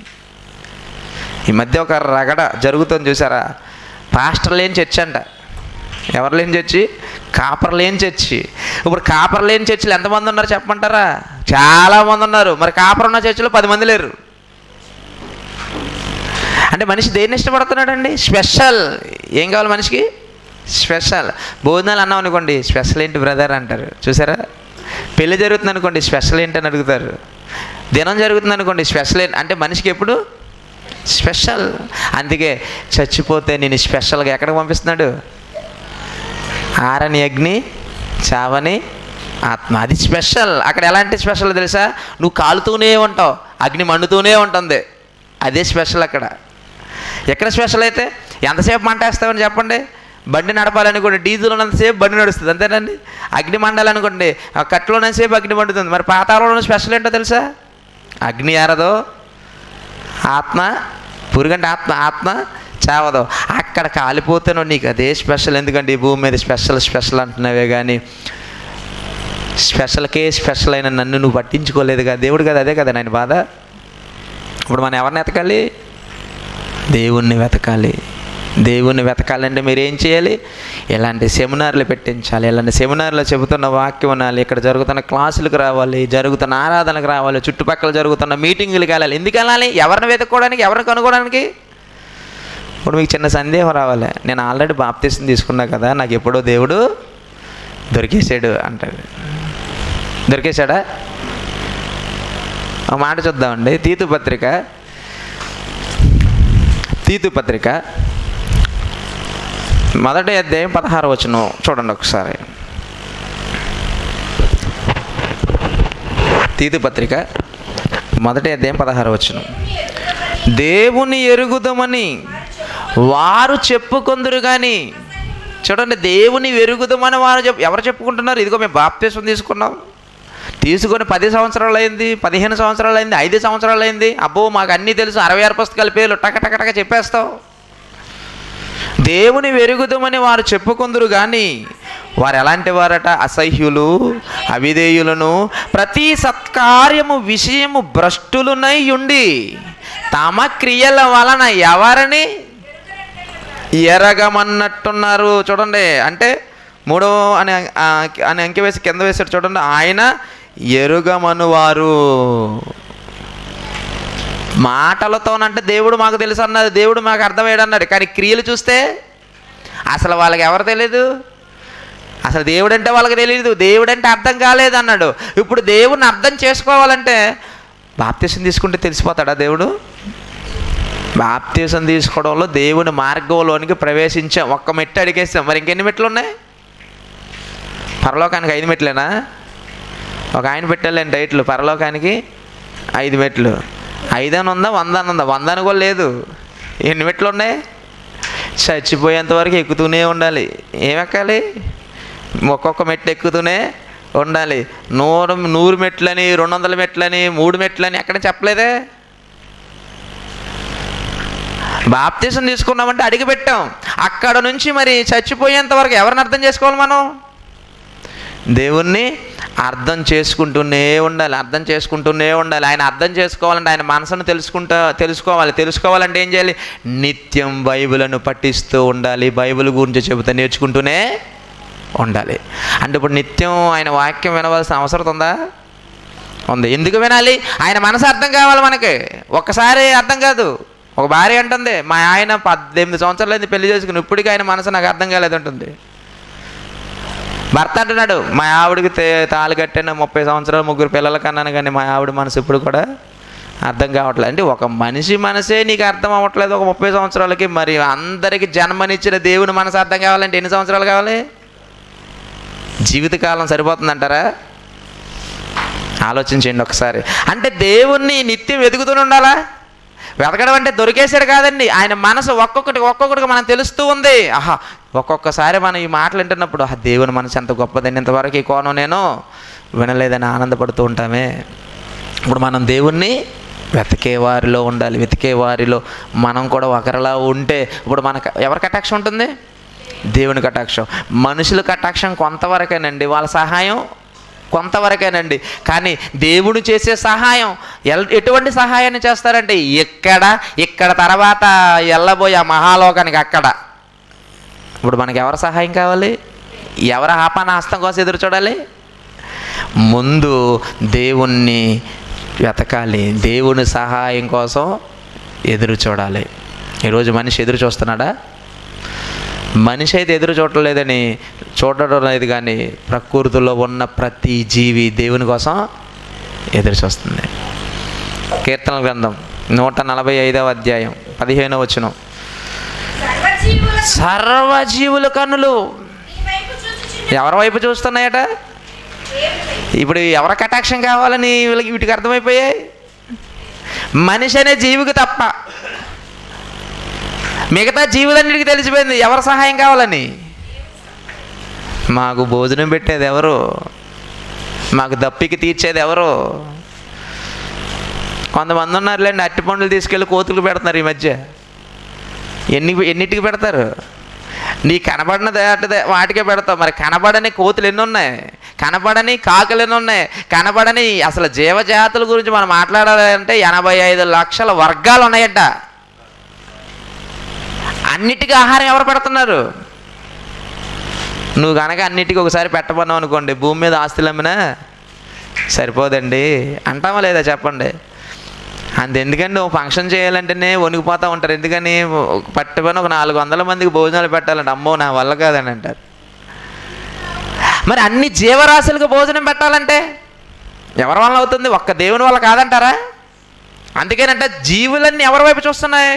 ఈ మధ్య ఒక రగడ జరుగుతుంది చూసారా? పాస్టర్ లేని చర్చి అంట. ఎవరు లేని చర్చి? కాపర్ లేని చర్చి. ఇప్పుడు కాపర్ లేని చర్చిలు ఎంతమంది ఉన్నారు చెప్పమంటారా? చాలామంది ఉన్నారు. మరి కాపర్ ఉన్న చర్చిలో 10 మంది లేరు. అంటే మనిషి దేన్ని ఇష్టపడుతున్నాడండి? స్పెషల్. ఏం కావాలి మనిషికి? స్పెషల్. భోజనాలు అన్నాం అనుకోండి, స్పెషల్ ఏంటి బ్రదర్ అంటారు. చూసారా? పెళ్ళి జరుగుతుంది అనుకోండి, స్పెషల్ ఏంటి అని అడుగుతారు. దినం జరుగుతుంది అనుకోండి, స్పెషల్ ఏంటి అంటే మనిషికి ఎప్పుడు స్పెషల్. అందుకే చచ్చిపోతే నేను స్పెషల్గా ఎక్కడికి పంపిస్తున్నాడు? ఆరని అగ్ని, చావని ఆత్మ. అది స్పెషల్. అక్కడ ఎలాంటి స్పెషల్ తెలుసా? నువ్వు కాలుతూనే ఉంటావు, అగ్ని మండుతూనే ఉంటుంది. అదే స్పెషల్ అక్కడ. ఎక్కడ స్పెషల్ అయితే ఎంతసేపు మంట వేస్తామని చెప్పండి. బండి నడపాలనుకోండి, డీజిల్ ఉన్నంతసేపు బండి నడుస్తుంది, అంతేనండి. అగ్ని మండాలనుకోండి, కట్లో ఉన్నంతసేపు అగ్ని మండుతుంది. మరి పాతాళంలో స్పెషల్ ఏంటో తెలుసా? అగ్ని ఆరదో, ఆత్మ పురుగంటే ఆత్మ చావదో. అక్కడ కాలిపోతానో నీకు అదే స్పెషల్. ఎందుకంటే ఈ భూమి మీద స్పెషల్ అంటున్నావే కానీ స్పెషల్ అయిన నన్ను నువ్వు పట్టించుకోలేదు కదా. దేవుడు కదా, అదే కదా ఆయన బాధ. ఇప్పుడు మనం ఎవరిని వెతకాలి? దేవుణ్ణి వెతకాలి. దేవుణ్ణి వెతకాలంటే మీరు ఏం చేయాలి? ఇలాంటి సెమినార్లు పెట్టించాలి. ఇలాంటి సెమినార్లో చెబుతున్న వాక్యం వినాలి. ఇక్కడ జరుగుతున్న క్లాసులకు రావాలి, జరుగుతున్న ఆరాధనకు రావాలి, చుట్టుపక్కల జరుగుతున్న మీటింగులకు వెళ్ళాలి. ఎందుకు వెళ్ళాలి? ఎవరిని వెతుక్కోవడానికి, ఎవరిని కనుక్కోవడానికి. ఇప్పుడు మీకు చిన్న సందేహం రావాలి, నేను ఆల్రెడీ బాప్తిసం తీసుకున్నా కదా, నాకు ఎప్పుడో దేవుడు దొరికేసాడు అంటాడు. దొరికేశాడా? ఒక మాట చూద్దామండి. తీతు పత్రిక మొదటి అధ్యాయం 16వ వచనం చూడండి ఒకసారి. తీతు పత్రిక మొదటి అధ్యాయం 16వ వచనం. దేవుని ఎరుగుదమని వారు చెప్పుకొందురు కానీ. చూడండి, దేవుని ఎరుగుదమని వారు ఎవరు చెప్పుకుంటున్నారు? ఇదిగో మేము బాప్తిసం తీసుకొని 10 సంవత్సరాలు అయింది, 15 సంవత్సరాలు అయింది, 5 సంవత్సరాలు అయింది. అబ్బో మాకు అన్నీ తెలుసు, 66 పుస్తకాల పేర్లు టక చెప్పేస్తావు. దేవుని వెరుగుదమని వారు చెప్పుకొందురు కానీ వారు ఎలాంటి వారట? అసహ్యులు, అవిధేయులను, ప్రతి సత్కార్యము విషయము భ్రష్టులునై ఉండి తమ క్రియల వలన ఎవరిని ఎరగమన్నట్టున్నారు. చూడండి, అంటే 3 అని అంకె వేసి కింద వేసాడు చూడండి. ఆయన ఎరుగమనువారు. మాటలతోనంటే దేవుడు మాకు తెలుసు అన్నది, దేవుడు మాకు అర్థమయ్యాడు అన్నాడు. కానీ క్రియలు చూస్తే అసలు వాళ్ళకి ఎవరు తెలియదు. అసలు దేవుడు అంటే వాళ్ళకి తెలియదు, దేవుడు అంటే అర్థం కాలేదు అన్నాడు. ఇప్పుడు దేవుడిని అర్థం చేసుకోవాలంటే బాప్తిసం తీసుకుంటే తెలిసిపోతాడా దేవుడు? బాప్తిసం తీసుకోవడంలో దేవుని మార్గంలోనికి ప్రవేశించాం. ఒక్క మెట్టు అడిగేస్తాం. మరి ఇంకెన్ని మెట్లు ఉన్నాయి? పరలోకానికి 5 మెట్లేనా? ఒక ఆయన పెట్టాలండి డైట్లు. పరలోకానికి 5 మెట్లు. 5 అని ఉందా, 100 అని ఉందా? 100 అని కూడా లేదు. ఎన్ని మెట్లు ఉన్నాయి? చచ్చిపోయేంత వరకు ఎక్కుతూనే ఉండాలి. ఏమెక్కాలి? ఒక్కొక్క మెట్లు ఎక్కుతూనే ఉండాలి. 100 మెట్లని, 200 మెట్లని, 3 మెట్లని ఎక్కడ చెప్పలేదే. బాప్తిసం తీసుకున్నామంటే అడిగి పెట్టాం. అక్కడ నుంచి మరి చచ్చిపోయేంత వరకు ఎవరిని అర్థం చేసుకోవాలి? మనం దేవుణ్ణి అర్థం చేసుకుంటూనే ఉండాలి. ఆయన అర్థం చేసుకోవాలంటే ఆయన మనసును తెలుసుకోవాలంటే ఏం చేయాలి? నిత్యం బైబిల్ను పఠిస్తూ ఉండాలి. బైబిల్ గురించి చెబుతూ నేర్చుకుంటూనే ఉండాలి. అంటే ఇప్పుడు నిత్యం ఆయన వాక్యం వినవలసిన అవసరం ఉందా? ఉంది. ఎందుకు వినాలి? ఆయన మనసు అర్థం కావాలి మనకి. ఒక్కసారి అర్థం కాదు. ఒక భార్య అంటుంది, మా ఆయన 18 సంవత్సరాలు అయింది పెళ్లి చేసుకుని, ఇప్పటికీ ఆయన మనసు నాకు అర్థం కాలేదు అంటుంది. భర్త అంటున్నాడు, మా ఆవిడికి తాళి కట్టాను, 30 సంవత్సరాలు 3 పిల్లల కన్నాను, కానీ మా ఆవిడ మనసు ఇప్పుడు కూడా అర్థం కావట్లేదు. అంటే ఒక మనిషి మనసే నీకు అర్థం అవ్వట్లేదు ఒక 30 సంవత్సరాలకి. మరి అందరికి జన్మనిచ్చిన దేవుని మనసు అర్థం కావాలంటే ఎన్ని సంవత్సరాలు కావాలి? జీవితకాలం సరిపోతుందంటారా? ఆలోచించండి ఒకసారి. అంటే దేవుణ్ణి నిత్యం వెతుకుతూనే ఉండాలా? వెతకడం అంటే దొరికేసాడు కాదండి. ఆయన మనసు ఒక్కొక్కటిగా మనం తెలుస్తూ ఉంది. ఒక్కొక్కసారి మనం ఈ మాటలు వింటున్నప్పుడు దేవుని మనసు ఎంత గొప్పదని, ఇంతవరకు ఈ కోణం నేను వినలేదని ఆనందపడుతూ ఉంటామే. ఇప్పుడు మనం దేవుణ్ణి వెతికేవారిలో ఉండాలి. వెతికేవారిలో మనం కూడా ఒకరిలా ఉంటే ఇప్పుడు మనకు ఎవరి కటాక్షం ఉంటుంది? దేవుని కటాక్షం. మనుషుల కటాక్షం కొంతవరకేనండి, వాళ్ళ సహాయం కొంతవరకేనండి. కానీ దేవుడు చేసే సహాయం ఎటువంటి సహాయాన్ని చేస్తారంటే ఇక్కడ తర్వాత వెళ్ళబోయే ఆ మహాలోకానికి అక్కడ. ఇప్పుడు మనకి ఎవరి సహాయం కావాలి? ఎవరి ఆపణ హస్తం కోసం ఎదురు చూడాలి? ముందు దేవుణ్ణి వెతకాలి. దేవుని సహాయం కోసం ఎదురు చూడాలి. ఈరోజు మనిషి ఎదురు చూస్తున్నాడా? మనిషి అయితే ఎదురు చూడడం లేదు, కానీ ప్రకృతిలో ఉన్న ప్రతి జీవి దేవుని కోసం ఎదురు చూస్తుంది. కీర్తనల గ్రంథం 145వ అధ్యాయం 15వ వచనం. సర్వజీవుల కన్నులు ఎవరి వైపు చూస్తున్నాయట? ఇప్పుడు ఎవరి కటాక్షం కావాలని వీటికి అర్థమైపోయాయి. మనిషి అనే జీవికి తప్ప మిగతా జీవులన్నిటికీ తెలిసిపోయింది ఎవరి సహాయం కావాలని. మాకు భోజనం పెట్టేది ఎవరు, మాకు దప్పికి తీర్చేది ఎవరు? కొంతమంది ఉన్నారులేండి, అట్టి పండ్లు తీసుకెళ్ళి కోతులకు పెడుతున్నారు ఈ మధ్య. ఎన్నిటికి పెడతారు? నీ కనబడిన వాటికే పెడతావు. మరి కనబడని కోతులు ఎన్ని ఉన్నాయి, కనబడని కాకులు ఎన్ని ఉన్నాయి, కనబడని అసలు జీవజాతుల గురించి మనం మాట్లాడాలంటే 85 లక్షల వర్గాలు ఉన్నాయట. అన్నిటికీ ఆహారం ఎవరు పెడుతున్నారు? నువ్వు కనుక అన్నిటికీ ఒకసారి పెట్టమన్నావు అనుకోండి, భూమి మీద ఆస్తులు అమ్మినా సరిపోదండి అంటామా లేదా చెప్పండి? ఎందుకండి ఒక ఫంక్షన్ చేయాలంటేనే వణికిపోతూ ఉంటారు. ఎందుకని? పట్టుకొని ఒక 400 మందికి భోజనాలు పెట్టాలంటే అమ్మో నా వల్ల కాదని అంటారు. మరి అన్ని జీవరాశులకు భోజనం పెట్టాలంటే ఎవరి వల్ల అవుతుంది? ఒక్క దేవుని వల్ల కాదంటారా? అందుకేనంట జీవులన్నీ ఎవరి వైపు చూస్తున్నాయి?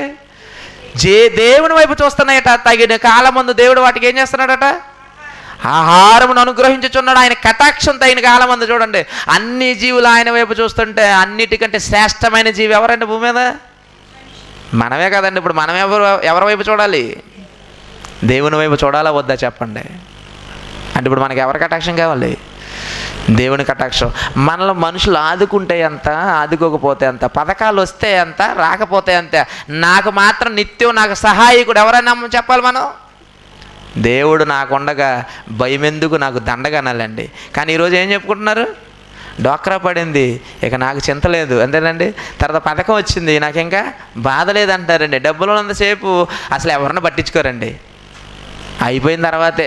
దేవుని వైపు చూస్తున్నాయట. తగిన కాలం ముందు దేవుడు వాటికి ఏం చేస్తున్నాడట? ఆహారమును అనుగ్రహించుచున్నాడు. ఆయన కటాక్షం తగిన కాలం ముందు చూడండి. అన్ని జీవులు ఆయన వైపు చూస్తుంటే అన్నిటికంటే శ్రేష్టమైన జీవి ఎవరండి భూమి మీద? మనమే కదండి. ఇప్పుడు మనం ఎవరి వైపు చూడాలి? దేవుని వైపు చూడాలా వద్దా చెప్పండి? అంటే ఇప్పుడు మనకి ఎవరి కటాక్షం కావాలి? దేవుని కటాక్షం. మనలో మనుషులు ఆదుకుంటే ఎంత, ఆదుకోకపోతే ఎంత, పథకాలు వస్తే ఎంత, రాకపోతే ఎంత, నాకు మాత్రం నిత్యం నాకు సహాయకుడు ఎవరైనా చెప్పాలి మనం. దేవుడు నాకుండగా భయమెందుకు, నాకు దండగనాలండి. కానీ ఈరోజు ఏం చెప్పుకుంటున్నారు? డోక్రా పడింది ఇక నాకు చింత లేదు అంతేనండి. తర్వాత పథకం వచ్చింది నాకు ఇంకా బాధ లేదంటారండి. డబ్బులు ఉన్నంతసేపు అసలు ఎవరిని పట్టించుకోరండి. అయిపోయిన తర్వాతే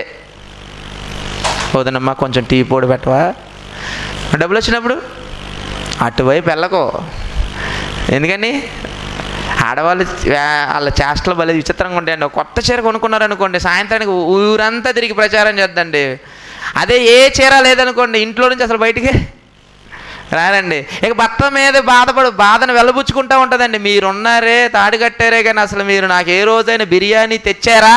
వదనమ్మా కొంచెం టీ పొడి పెట్టవా, డబ్బులు వచ్చినప్పుడు అటువైపు వెళ్ళకో. ఎందుకని? ఆడవాళ్ళు వాళ్ళ చేష్టలు భలే విచిత్రంగా ఉంటాయండి. ఒక కొత్త చీర కొనుక్కున్నారనుకోండి, సాయంత్రానికి ఊరంతా తిరిగి ప్రచారం చేద్దండి. అదే ఏ చీర లేదనుకోండి, ఇంట్లో నుంచి అసలు బయటికి రారండి. ఇక భర్త మీద బాధను వెళ్ళబుచ్చుకుంటూ ఉంటుందండి. మీరున్నారే, తాడి కట్టారే, కానీ అసలు మీరు నాకు ఏ రోజైనా బిర్యానీ తెచ్చారా,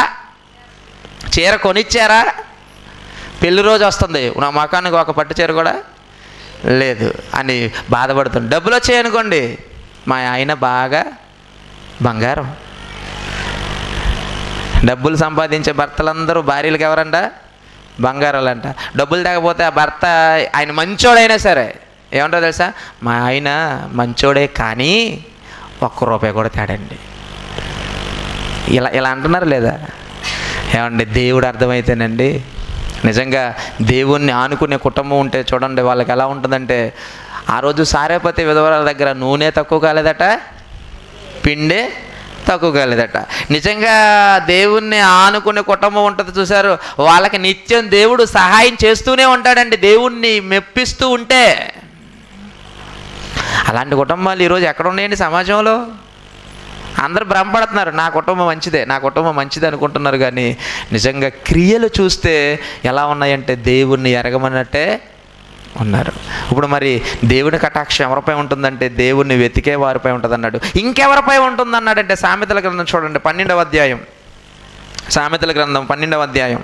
చీర కొనిచ్చారా? పెళ్లి రోజు వస్తుంది, నా మకానికి ఒక పట్టు చీర కూడా లేదు అని బాధపడుతుంది. డబ్బులు వచ్చాయనుకోండి, మా ఆయన బాగా బంగారం. డబ్బులు సంపాదించే భర్తలందరూ భార్యలకు ఎవరంట? బంగారాలంట. డబ్బులు తేకపోతే ఆ భర్త ఆయన మంచోడైనా సరే ఏమంటారో తెలుసా? మా ఆయన మంచోడే కానీ ₹1 కూడా తేడండి. ఇలా అంటున్నారు లేదా? ఏమండి దేవుడు అర్థమైతేనండి నిజంగా దేవుణ్ణి ఆనుకునే కుటుంబం ఉంటే చూడండి వాళ్ళకి ఎలా ఉంటుందంటే, ఆ రోజు సారేపతి విధవరాల దగ్గర నూనె తక్కువ కాలేదట, పిండే తక్కువ కాలేదట. నిజంగా దేవుణ్ణి ఆనుకునే కుటుంబం ఉంటుంది చూశారు, వాళ్ళకి నిత్యం దేవుడు సహాయం చేస్తూనే ఉంటాడండి, దేవుణ్ణి మెప్పిస్తూ ఉంటే. అలాంటి కుటుంబాలు ఈరోజు ఎక్కడ ఉన్నాయండి సమాజంలో? అందరూ భ్రమపడుతున్నారు, నా కుటుంబం మంచిదే, నా కుటుంబం మంచిదే అనుకుంటున్నారు. కానీ నిజంగా క్రియలు చూస్తే ఎలా ఉన్నాయంటే దేవుణ్ణి ఎరగమన్నట్టే ఉన్నారు. ఇప్పుడు మరి దేవుని కటాక్షం ఎవరిపై ఉంటుందంటే దేవుణ్ణి వెతికే వారిపై ఉంటుంది అన్నాడు. ఇంకెవరిపై ఉంటుంది అన్నాడంటే సామెతల గ్రంథం చూడండి 12వ అధ్యాయం. సామెతల గ్రంథం 12వ అధ్యాయం.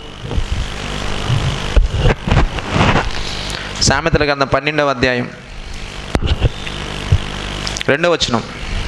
సామెతల గ్రంథం 12వ అధ్యాయం 2వ వచనం.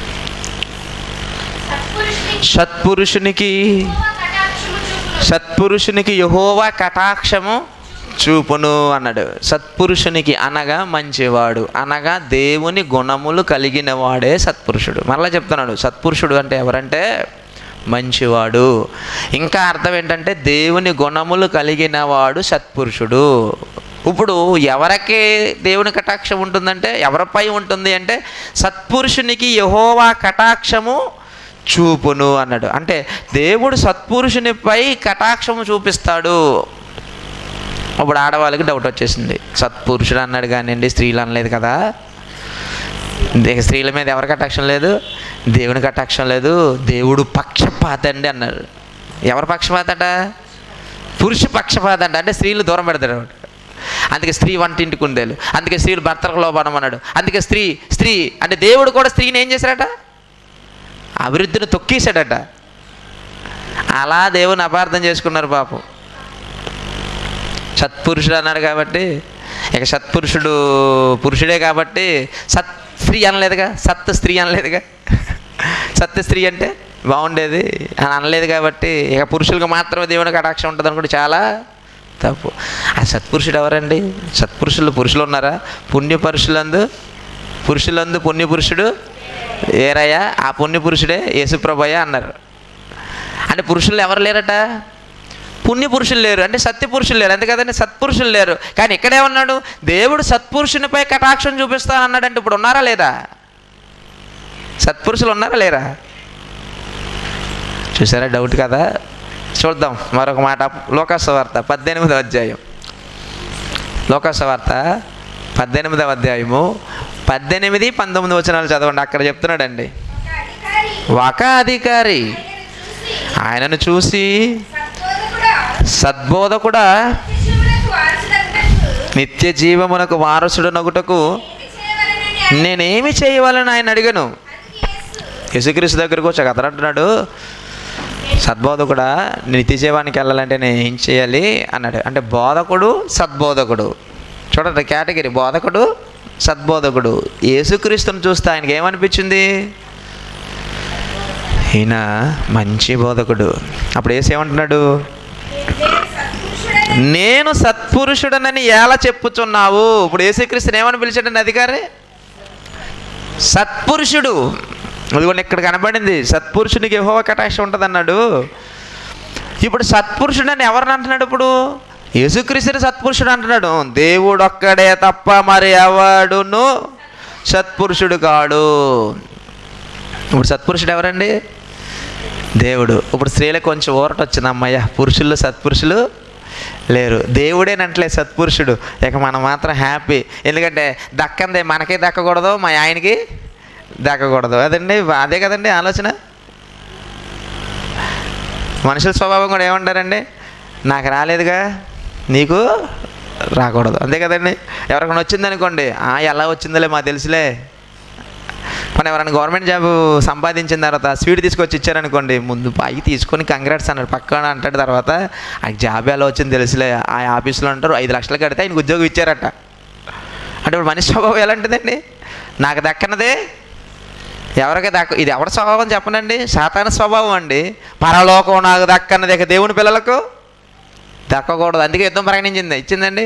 సత్పురుషునికి యెహోవా కటాక్షము చూపును అన్నాడు. సత్పురుషునికి అనగా మంచివాడు, అనగా దేవుని గుణములు కలిగిన వాడే సత్పురుషుడు. మరలా చెప్తున్నాడు, సత్పురుషుడు అంటే ఎవరంటే మంచివాడు. ఇంకా అర్థం ఏంటంటే దేవుని గుణములు కలిగిన వాడు సత్పురుషుడు. ఇప్పుడు ఎవరికి దేవుని కటాక్షం ఉంటుందంటే ఎవరిపై ఉంటుంది అంటే సత్పురుషునికి యెహోవా కటాక్షము చూపును అన్నాడు. అంటే దేవుడు సత్పురుషునిపై కటాక్షము చూపిస్తాడు. ఇప్పుడు ఆడవాళ్ళకి డౌట్ వచ్చేసింది, సత్పురుషుడు అన్నాడు కానివ్వండి స్త్రీలు అనలేదు కదా, స్త్రీల మీద ఎవరి కటాక్షం లేదు? దేవుని కటాక్షం లేదు. దేవుడు పక్షపాత అండి అన్నారు. ఎవరి పక్షపాతట? పురుష పక్షపాత అంటే స్త్రీలు దూరం పెడతాడు. అందుకే స్త్రీ వంటింటి కుందేలు, అందుకే స్త్రీలు భర్తలకు లోబడమన్నాడు. అందుకే స్త్రీ అంటే దేవుడు కూడా స్త్రీని ఏం చేశాడట? అభివృద్ధిని తొక్కేశాడట. అలా దేవుని అపార్థం చేసుకున్నారు పాపం. సత్పురుషుడు అన్నాడు కాబట్టి, ఇక సత్పురుషుడు పురుషుడే కాబట్టి సత్ స్త్రీ అనలేదుగా, సత్ స్త్రీ అనలేదుగా. సత్య స్త్రీ అంటే బాగుండేది అని అనలేదు కాబట్టి ఇక పురుషులకు మాత్రమే దేవుని కటాక్షం ఉంటుంది అనుకుంటే చాలా తప్పు. ఆ సత్పురుషుడు ఎవరండి? పురుషులు ఉన్నారా? పురుషులందు పుణ్యపురుషుడు ఏరయ్యా, ఆ పుణ్యపురుషుడే యేసుప్రభయ్య అన్నారు. అంటే పురుషులు ఎవరు లేరట? పుణ్యపురుషులు లేరు, అంటే సత్యపురుషులు లేరు, అంతే కదండి, సత్పురుషులు లేరు. కానీ ఇక్కడేమన్నాడు? దేవుడు సత్పురుషునిపై కటాక్షం చూపిస్తానన్నాడంటే ఇప్పుడు ఉన్నారా లేదా? సత్పురుషులు ఉన్నారా లేరా? చూసారా? డౌట్ కదా. చూద్దాం మరొక మాట. లోకాసువార్త 18వ అధ్యాయం. లోకాసువార్త 18వ అధ్యాయము 18, 19 వచనాలు చదవండి. అక్కడ చెప్తున్నాడండి, ఒక అధికారి ఆయనను చూసి, సద్బోధకుడా, నిత్య జీవమునకు వారసుడు నగుటకు నేనేమి చేయవాలని ఆయన అడిగాను. యేసుక్రీస్తు దగ్గరకు వచ్చి అతను అంటున్నాడు, సద్బోధకుడా, నిత్య జీవానికి వెళ్ళాలంటే నేను ఏం చేయాలి అన్నాడు. అంటే బోధకుడు, సద్బోధకుడు, చూడండి కేటగిరీ, బోధకుడు, సద్బోధకుడు. యేసుక్రీస్తుని చూస్తే ఆయనకి ఏమనిపించింది? ఈయన మంచి బోధకుడు. అప్పుడు యేసు ఏమంటున్నాడు? నేను సత్పురుషుడనని ఎలా చెప్పుచున్నావు? ఇప్పుడు యేసుక్రీస్తుని ఏమని పిలిచాడండి అధికారి? సత్పురుషుడు. అదిగోండి ఇక్కడ కనబడింది, సత్పురుషునికి యెహోవా కటాక్షం ఉంటుంది అన్నాడు. ఇప్పుడు సత్పురుషుడు అని ఎవరిని అంటున్నాడు? ఇప్పుడు యేసుక్రీస్తుని సత్పురుషుడు అంటున్నాడు. దేవుడు ఒక్కడే తప్ప మరి ఎవడును సత్పురుషుడు కాడు. ఇప్పుడు సత్పురుషుడు ఎవరండి? దేవుడు. ఇప్పుడు స్త్రీలకు కొంచెం ఊరట వచ్చింది, అమ్మయ్య పురుషుల్లో సత్పురుషులు లేరు, దేవుడేనంటలే సత్పురుషుడు, ఇక మనం మాత్రం హ్యాపీ. ఎందుకంటే దక్కందే మనకే దక్కకూడదు, మా ఆయనకి దక్కకూడదు. అదండి, అదే కదండి ఆలోచన. మనుషుల స్వభావం కూడా ఏమంటారండి? నాకు రాలేదుగా నీకు రాకూడదు, అంతే కదండి. ఎవరికైనా వచ్చిందనుకోండి, ఎలా వచ్చిందోలే మాకు తెలుసులే. మనం ఎవరైనా గవర్నమెంట్ జాబ్ సంపాదించిన తర్వాత స్వీట్ తీసుకొచ్చి ఇచ్చారనుకోండి, ముందు పైకి తీసుకొని కంగ్రాట్స్ అన్నాడు, పక్కన అంటాడు, తర్వాత ఆ జాబ్ ఎలా వచ్చింది తెలుసులే, ఆ ఆఫీస్లో అంటారు 5 లక్షలు కడితే ఆయనకు ఉద్యోగం ఇచ్చారట. అంటే ఇప్పుడు మనిషి స్వభావం ఎలాంటిదండి? నాకు దక్కనదే ఎవరికి దక్క, ఇది ఎవరి స్వభావం చెప్పనండి? సాతాను స్వభావం అండి. పరలోకం నాకు దక్కన్నది, ఇక దేవుని పిల్లలకు దక్కకూడదు, అందుకే యుద్ధం ఇచ్చిందండి.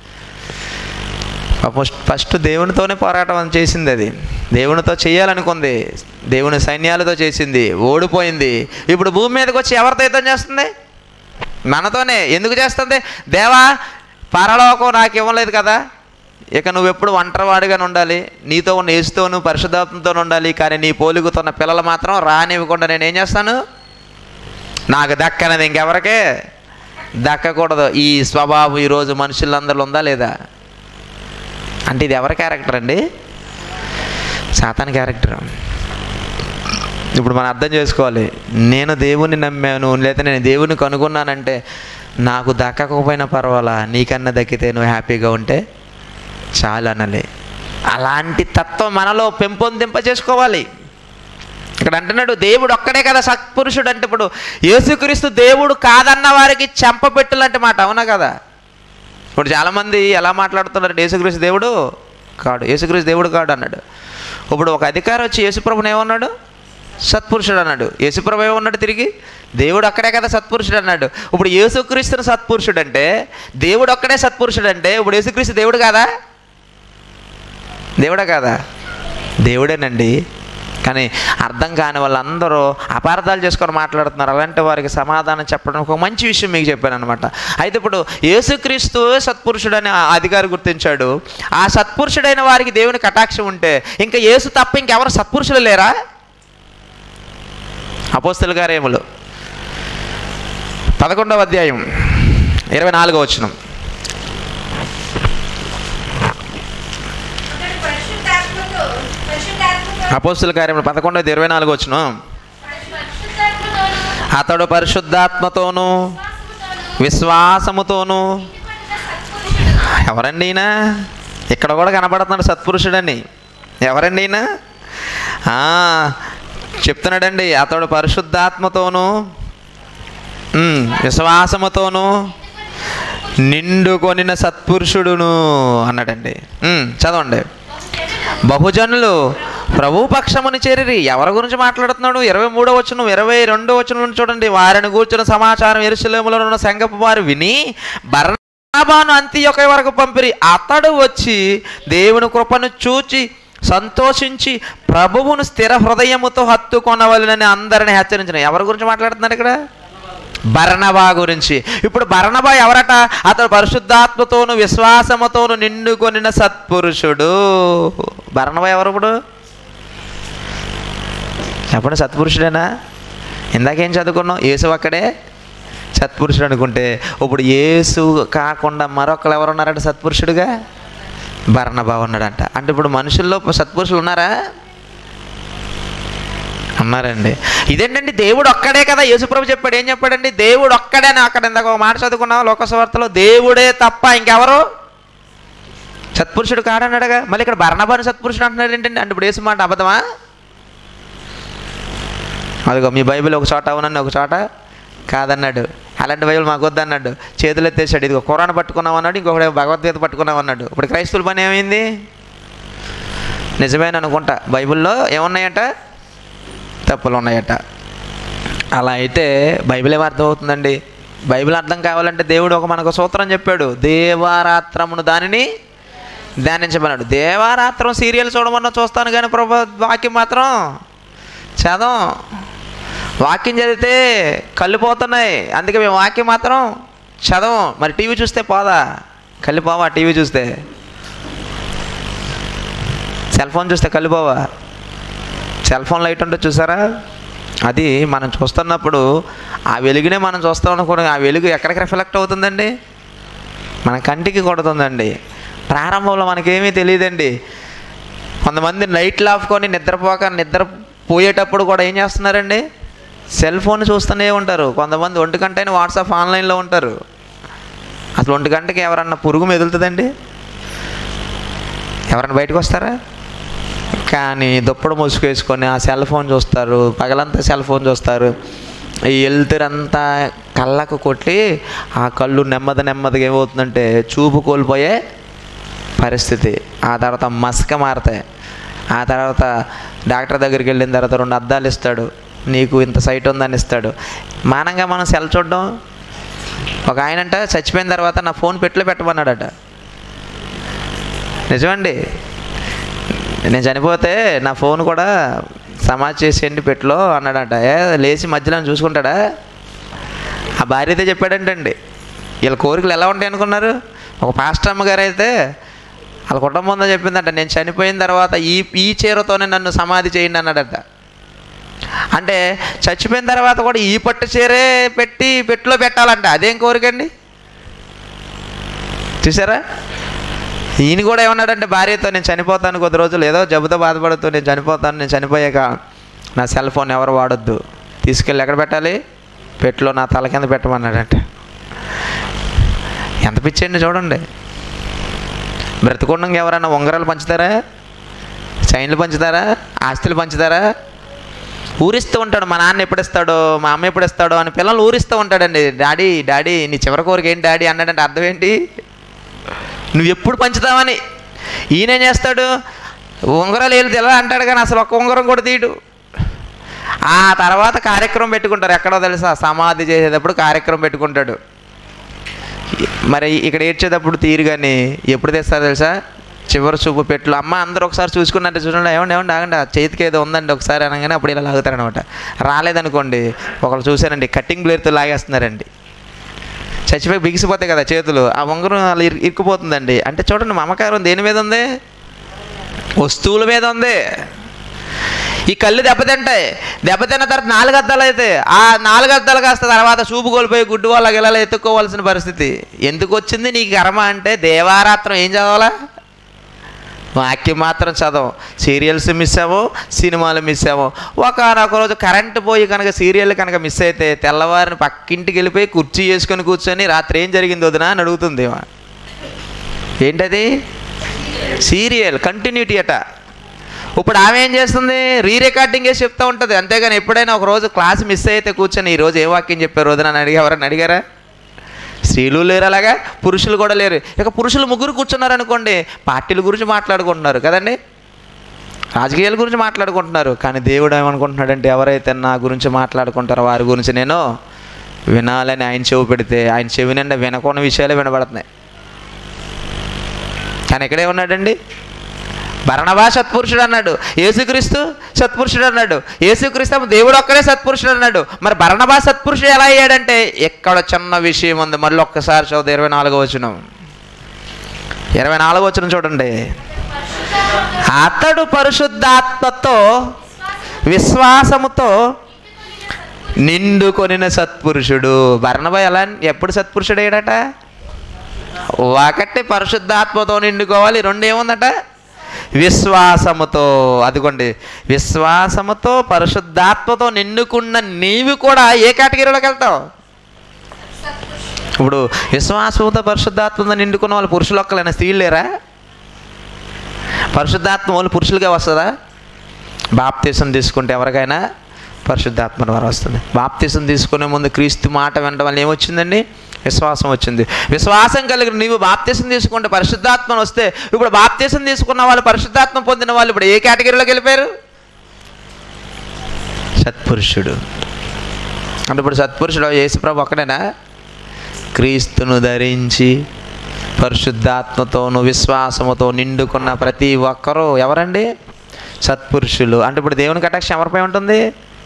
ఫస్ట్ దేవునితోనే పోరాటం చేసింది, అది దేవునితో చేయాలనుకుంది, దేవుని సైన్యాలతో చేసింది, ఓడిపోయింది. ఇప్పుడు భూమి మీదకి వచ్చి ఎవరితో యుద్ధం చేస్తుంది? మనతోనే. ఎందుకు చేస్తుంది? దేవా, పరలోకం నాకు ఇవ్వలేదు కదా, ఇక నువ్వెప్పుడు ఒంటరివాడిగానే ఉండాలి, నీతో ఉన్న యేసుతోను పరిశుద్ధాత్మతో ఉండాలి, కానీ నీ పోలికతున్న పిల్లలు మాత్రం రానివ్వకుండా నేనేం చేస్తాను? నాకు దక్కనది ఇంకెవరికే దక్కకూడదు. ఈ స్వభావం ఈరోజు మనుషులందరిలో ఉందా లేదా? అంటే ఇది ఎవరి క్యారెక్టర్ అండి? సాతాను క్యారెక్టర్. ఇప్పుడు మనం అర్థం చేసుకోవాలి, నేను దేవుని నమ్మాను లేదా నేను దేవుని కనుగొన్నానంటే నాకు దక్కకపోయినా పర్వాలా, నీకన్నా దక్కితే నువ్వు హ్యాపీగా ఉంటే చాలు అనాలి. అలాంటి తత్వం మనలో పెంపొందింప చేసుకోవాలి. ఇక్కడ అంటున్నాడు దేవుడు ఒక్కడే కదా సత్పురుషుడు. అంటే ఇప్పుడు యేసుక్రీస్తు దేవుడు కాదన్న వారికి చెంపపెట్టులంటే మాట, అవునా కదా? ఇప్పుడు చాలామంది ఎలా మాట్లాడుతున్నారు, యేసుక్రీస్తు దేవుడు కాడు, యేసుక్రీస్తు దేవుడు కాడు అన్నాడు. ఇప్పుడు ఒక అధికారి వచ్చి యేసుప్రభుని ఏమన్నాడు? సత్పురుషుడు అన్నాడు. యేసుప్రభు ఏమన్నాడు తిరిగి? దేవుడు ఒక్కడే కదా సత్పురుషుడు అన్నాడు. ఇప్పుడు యేసుక్రీస్తుని సత్పురుషుడు అంటే, దేవుడు ఒక్కడే సత్పురుషుడు అంటే, ఇప్పుడు యేసుక్రీస్తు దేవుడు కాదా? దేవుడా కాదా? దేవుడేనండి. కానీ అర్థం కాని వాళ్ళందరూ అపార్థాలు చేసుకొని మాట్లాడుతున్నారు. అలాంటి వారికి సమాధానం చెప్పడానికి ఒక మంచి విషయం మీకు చెప్పాను అనమాట. అయితే ఇప్పుడు యేసుక్రీస్తు సత్పురుషుడని అధికారి గుర్తించాడు. ఆ సత్పురుషుడైన వారికి దేవుని కటాక్షం ఉంటే ఇంకా యేసు తప్ప ఇంకెవరు సత్పురుషులు లేరా? అపోస్తలుల కార్యములు 11వ అధ్యాయం 24వ వచనం. అపోస్తలుల కార్యములు 11:24 వచనం. అతడు పరిశుద్ధాత్మతోనూ విశ్వాసముతోనూ ఎవరండి ఈయన? ఇక్కడ కూడా కనపడుతున్నాడు సత్పురుషుడని. ఎవరండి ఈయన? చెప్తున్నాడండి, అతడు పరిశుద్ధాత్మతోనూ విశ్వాసముతోనూ నిండుకొనిన సత్పురుషుడును అన్నాడండి. చదవండి. బహుజనులు ప్రభు పక్షముని చేరిరి. ఎవరి గురించి మాట్లాడుతున్నాడు? 23వ వచనం 22వ వచనం చూడండి. వారిని కూర్చున్న సమాచారం యెరూషలేములో ఉన్న సంఘపు వారు విని బర్నబాను అంతియొక్క వరకు పంపిరి. అతడు వచ్చి దేవుని కృపను చూచి సంతోషించి ప్రభువును స్థిర హృదయముతో హత్తుకొనవలెనని అందరిని హెచ్చరించిన. ఎవరి గురించి మాట్లాడుతున్నారు ఇక్కడ? బర్నబా గురించి. ఇప్పుడు బర్నబా ఎవరట? అతడు పరిశుద్ధాత్మతోను విశ్వాసముతోను నిండుకొనిన సత్పురుషుడు. బర్నబా ఎవరు? ఇప్పుడు చెప్పండి, సత్పురుషుడేనా? ఇందాకేం చదువుకున్నాం? యేసు ఒక్కడే సత్పురుషుడు అనుకుంటే, ఇప్పుడు యేసు కాకుండా మరొకరు ఎవరు ఉన్నారంట సత్పురుషుడుగా? బర్నబా ఉన్నాడంట. అంటే ఇప్పుడు మనుషుల్లో సత్పురుషులు ఉన్నారా? అన్నారండి. ఇదేంటండి, దేవుడు ఒక్కడే కదా. యేసుప్రభు చెప్పాడు. ఏం చెప్పాడండి? దేవుడు ఒక్కడే. అక్కడ ఇందాక ఒక మాట చదువుకున్నాం లోకసువార్తలో, దేవుడే తప్ప ఇంకెవరు సత్పురుషుడు కాడన్నాడుగా. మళ్ళీ ఇక్కడ బర్నబాని సత్పురుషుడు అంటున్నాడు ఏంటండి? అంటే ఇప్పుడు యేసు మాట అబద్ధమా? అదిగో మీ బైబిల్ ఒక చోట అవునండి, ఒక చోట కాదన్నాడు. అలాంటి బైబిల్ మాకు వద్దన్నాడు. చేతులు ఎత్తేసాడు. ఇదిగో ఖురాన్ పట్టుకున్నాం అన్నాడు, ఇంకొకటి భగవద్గీత పట్టుకున్నాం అన్నాడు. ఇప్పుడు క్రైస్తవుల పని ఏమైంది? నిజమేననుకుంటా, అనుకుంటా బైబిల్లో ఏమున్నాయట? తప్పులు ఉన్నాయట. అలా అయితే బైబిల్ ఏం అర్థం అవుతుందండి? బైబిల్ అర్థం కావాలంటే దేవుడు మనకు సూత్రం చెప్పాడు. దేవారాత్రమును దానిని ధ్యానించమన్నాడు. దేవారాత్రం సీరియల్ చూడమన్నా చూస్తాను కానీ ప్రభు వాక్యం మాత్రం చదవం. వాక్యం చదివితే కళ్ళు పోతున్నాయి, అందుకే మేము వాక్యం మాత్రం చదవం. మరి టీవీ చూస్తే పోదా? కళ్ళు పోవా? టీవీ చూస్తే, సెల్ ఫోన్ చూస్తే కళ్ళు పోవా? సెల్ ఫోన్ లైట్ ఉంటుంది చూసారా, అది మనం చూస్తున్నప్పుడు ఆ వెలుగునే మనం చూస్తాం అనుకోండి, ఆ వెలుగు ఎక్కడికి రిఫ్లెక్ట్ అవుతుందండి? మన కంటికి కొడుతుందండి. ప్రారంభంలో మనకేమీ తెలియదండి. కొంతమంది లైట్లు ఆపుకొని నిద్రపోయేటప్పుడు కూడా ఏం చేస్తున్నారండి? సెల్ ఫోన్ చూస్తూనే ఉంటారు. కొంతమంది 1 గంట అయినా వాట్సాప్ ఆన్లైన్లో ఉంటారు. అసలు 1 గంటకి ఎవరన్నా పురుగు మెదులుతుందండి? ఎవరన్నా బయటకు వస్తారా? కానీ దుప్పడు ముసుగేసుకొని ఆ సెల్ ఫోన్ చూస్తారు, పగలంతా సెల్ ఫోన్ చూస్తారు. ఈ వెలుతురంతా కళ్ళకు కొట్టి ఆ కళ్ళు నెమ్మదిగా ఏమవుతుందంటే చూపు కోల్పోయే పరిస్థితి. ఆ తర్వాత మసక మారతాయి. ఆ తర్వాత డాక్టర్ దగ్గరికి వెళ్ళిన తర్వాత 2 అద్దాలు ఇస్తాడు, నీకు ఇంత సైట్ ఉందని ఇస్తాడు. మానంగా మనం సెల్ చూడడం. ఒక ఆయనంట చచ్చిపోయిన తర్వాత నా ఫోన్ పెట్టులో పెట్టమన్నాడట. నిజమండి, నేను చనిపోతే నా ఫోన్ కూడా సమాజ్ చేసేయండి పెట్టులో అన్నాడట. లేచి మధ్యలో చూసుకుంటాడా? ఆ భార్య అయితే చెప్పాడంటండి. వీళ్ళ కోరికలు ఎలా ఉంటాయి అనుకున్నారు? ఒక పాస్టర్ అమ్మగారు అయితే వాళ్ళ కుటుంబం ఉందో చెప్పిందంట, నేను చనిపోయిన తర్వాత ఈ చీరతోనే నన్ను సమాధి చేయండి అన్నాడట. అంటే చచ్చిపోయిన తర్వాత కూడా ఈ పట్టు చీరే పెట్టి పెట్టులో పెట్టాలంట. అదేం కోరికండి? చూసారా? ఈయన కూడా ఏమన్నాడంటే భార్యతో, నేను చనిపోతాను కొద్ది రోజులు, ఏదో జబ్బుతో బాధపడుతూ నేను చనిపోతాను, నేను చనిపోయాక నా సెల్ ఫోన్ ఎవరు వాడొద్దు, తీసుకెళ్ళి ఎక్కడ పెట్టాలి? పెట్టులో నా తల కింద పెట్టమన్నాడంట. ఎంత పిచ్చండి చూడండి. బ్రతికుండంగా ఎవరన్నా ఉంగరాలు పంచుతారా? చైన్లు పంచుతారా? ఆస్తులు పంచుతారా? ఊరిస్తూ ఉంటాడు. మా నాన్న ఎప్పుడు ఇస్తాడో, మా అమ్మ ఎప్పుడు ఇస్తాడో అని పిల్లలు ఊరిస్తూ ఉంటాడండి. డాడీ నీ చివరి కోరిక ఏంటి డాడీ అన్నాడంటే అర్థం ఏంటి? నువ్వు ఎప్పుడు పంచుతావని. ఈయనేం చేస్తాడు? ఉంగరాలు ఏళ్ళు ఎలా అంటాడు కానీ అసలు ఒక్క ఉంగరం కూడా తీయడు. ఆ తర్వాత కార్యక్రమం పెట్టుకుంటారు. ఎక్కడో తెలుసా? సమాధి చేసేటప్పుడు కార్యక్రమం పెట్టుకుంటాడు. మరి ఇక్కడ ఏడ్చేటప్పుడు తీరు కానీ ఎప్పుడు తెస్తారు తెలుసా? చివరి చూపు పెట్టులు. అమ్మ అందరూ ఒకసారి చూసుకున్నట్టు చూడండి, ఏమండి ఆగండి, ఆ చేతికి ఏదో ఉందండి ఒకసారి అనగానే అప్పుడు ఇలా లాగుతారనమాట. రాలేదనుకోండి, ఒకళ్ళు చూసారండి కట్టింగ్ బ్లేడ్తో లాగేస్తున్నారండి. చచ్చిపోయి బిగిసిపోతాయి కదా చేతులు, ఆ ఉంగరం అలా ఇరుక్కుపోతుందండి. అంటే చూడండి, మమకారం దేని మీద ఉంది? వస్తువుల మీద ఉంది. ఈ కళ్ళు దెబ్బతింటాయి. దెబ్బతిన్న తర్వాత 4 అద్దాలు అయితే ఆ 4 అద్దాలు కాస్త తర్వాత చూపు కోల్పోయి గుడ్డు వాళ్ళకి ఇలా ఎత్తుక్కోవాల్సిన పరిస్థితి ఎందుకు వచ్చింది? నీకు కర్మ. అంటే దేవారాత్రం ఏం చదవాలా? వాక్యం మాత్రం చదవం. సీరియల్స్ మిస్ అవ్వవు, సినిమాలు మిస్ అవ్వవు. ఒకనొక రోజు కరెంటు పోయి కనుక సీరియల్ కనుక మిస్ అయితే తెల్లవారిని పక్కింటికి వెళ్ళిపోయి కుర్చీ వేసుకొని కూర్చొని రాత్రి ఏం జరిగింది వదినా అని అడుగుతుంది. ఏంటది? సీరియల్ కంటిన్యూటీ అట. ఇప్పుడు ఆమె ఏం చేస్తుంది? రికార్డింగ్ చేసి చెప్తూ ఉంటుంది. అంతేగాని ఎప్పుడైనా ఒక రోజు క్లాస్ మిస్ అయితే కూర్చొని ఈరోజు ఏ వాక్యం చెప్పారు రోజు నన్ను ఎవరన్నా అడిగారా? స్త్రీలు లేరు, అలాగా పురుషులు కూడా లేరు. ఇక పురుషులు ముగ్గురు కూర్చున్నారు అనుకోండి, పార్టీల గురించి మాట్లాడుకుంటున్నారు కదండి, రాజకీయాల గురించి మాట్లాడుకుంటున్నారు. కానీ దేవుడు ఏమనుకుంటున్నాడంటే, ఎవరైతే నా గురించి మాట్లాడుకుంటారో వారి గురించి నేను వినాలని ఆయన చెవి పెడితే ఆయన చెవి నిండా వినకున్న విషయాలే వినబడుతున్నాయి. కానీ ఎక్కడే ఉన్నాడండి? బర్నబా సత్పురుషుడు అన్నాడు, యేసుక్రీస్తు సత్పురుషుడు అన్నాడు. యేసుక్రీస్తు దేవుడు ఒక్కడే సత్పురుషుడు అన్నాడు. మరి బర్నబా సత్పురుషుడు ఎలా అయ్యాడంటే, ఎక్కడ చిన్న విషయం ఉంది. మళ్ళీ ఒక్కసారి చదువు 24వ వచనం. 24వ వచనం చూడండి. అతడు పరిశుద్ధాత్మతో విశ్వాసముతో నిండుకొనిన సత్పురుషుడు. బర్నబా ఎప్పుడు సత్పురుషుడు అయ్యాడట? ఒకటి పరిశుద్ధాత్మతో నిండుకోవాలి, రెండు ఏముందట? విశ్వాసముతో. అదిగోండి, విశ్వాసముతో పరిశుద్ధాత్మతో నిండుకున్న నీవు కూడా ఏ కేటగిరీలోకి వెళ్తావు? ఇప్పుడు విశ్వాసంతో పరిశుద్ధాత్మతో నిండుకున్న వాళ్ళు పురుషులు ఒక్కలైనా, స్త్రీలు లేరా? పరిశుద్ధాత్మ వాళ్ళు పురుషులుగా వస్తుందా? బాప్తీసం తీసుకుంటే ఎవరికైనా పరిశుద్ధాత్మ ద్వారా వస్తుంది. బాప్తీసం తీసుకునే ముందు క్రీస్తు మాట వినడం వల్ల ఏమొచ్చిందండి? విశ్వాసం వచ్చింది. విశ్వాసం కలిగిన నీవు బాప్తీసం తీసుకుంటే పరిశుద్ధాత్మ వస్తే, ఇప్పుడు బాప్తీసం తీసుకున్న వాళ్ళు, పరిశుద్ధాత్మ పొందిన వాళ్ళు ఇప్పుడు ఏ కేటగిరీలోకి వెళ్ళిపోయారు? సత్పురుషుడు. అంటే ఇప్పుడు సత్పురుషుడు యేసుప్రభు ఒక్కడేనా? క్రీస్తును ధరించి పరిశుద్ధాత్మతోను విశ్వాసముతో నిండుకున్న ప్రతి ఒక్కరూ ఎవరండి? సత్పురుషులు. అంటే ఇప్పుడు దేవుని కటాక్షం ఎవరిపై ఉంటుంది?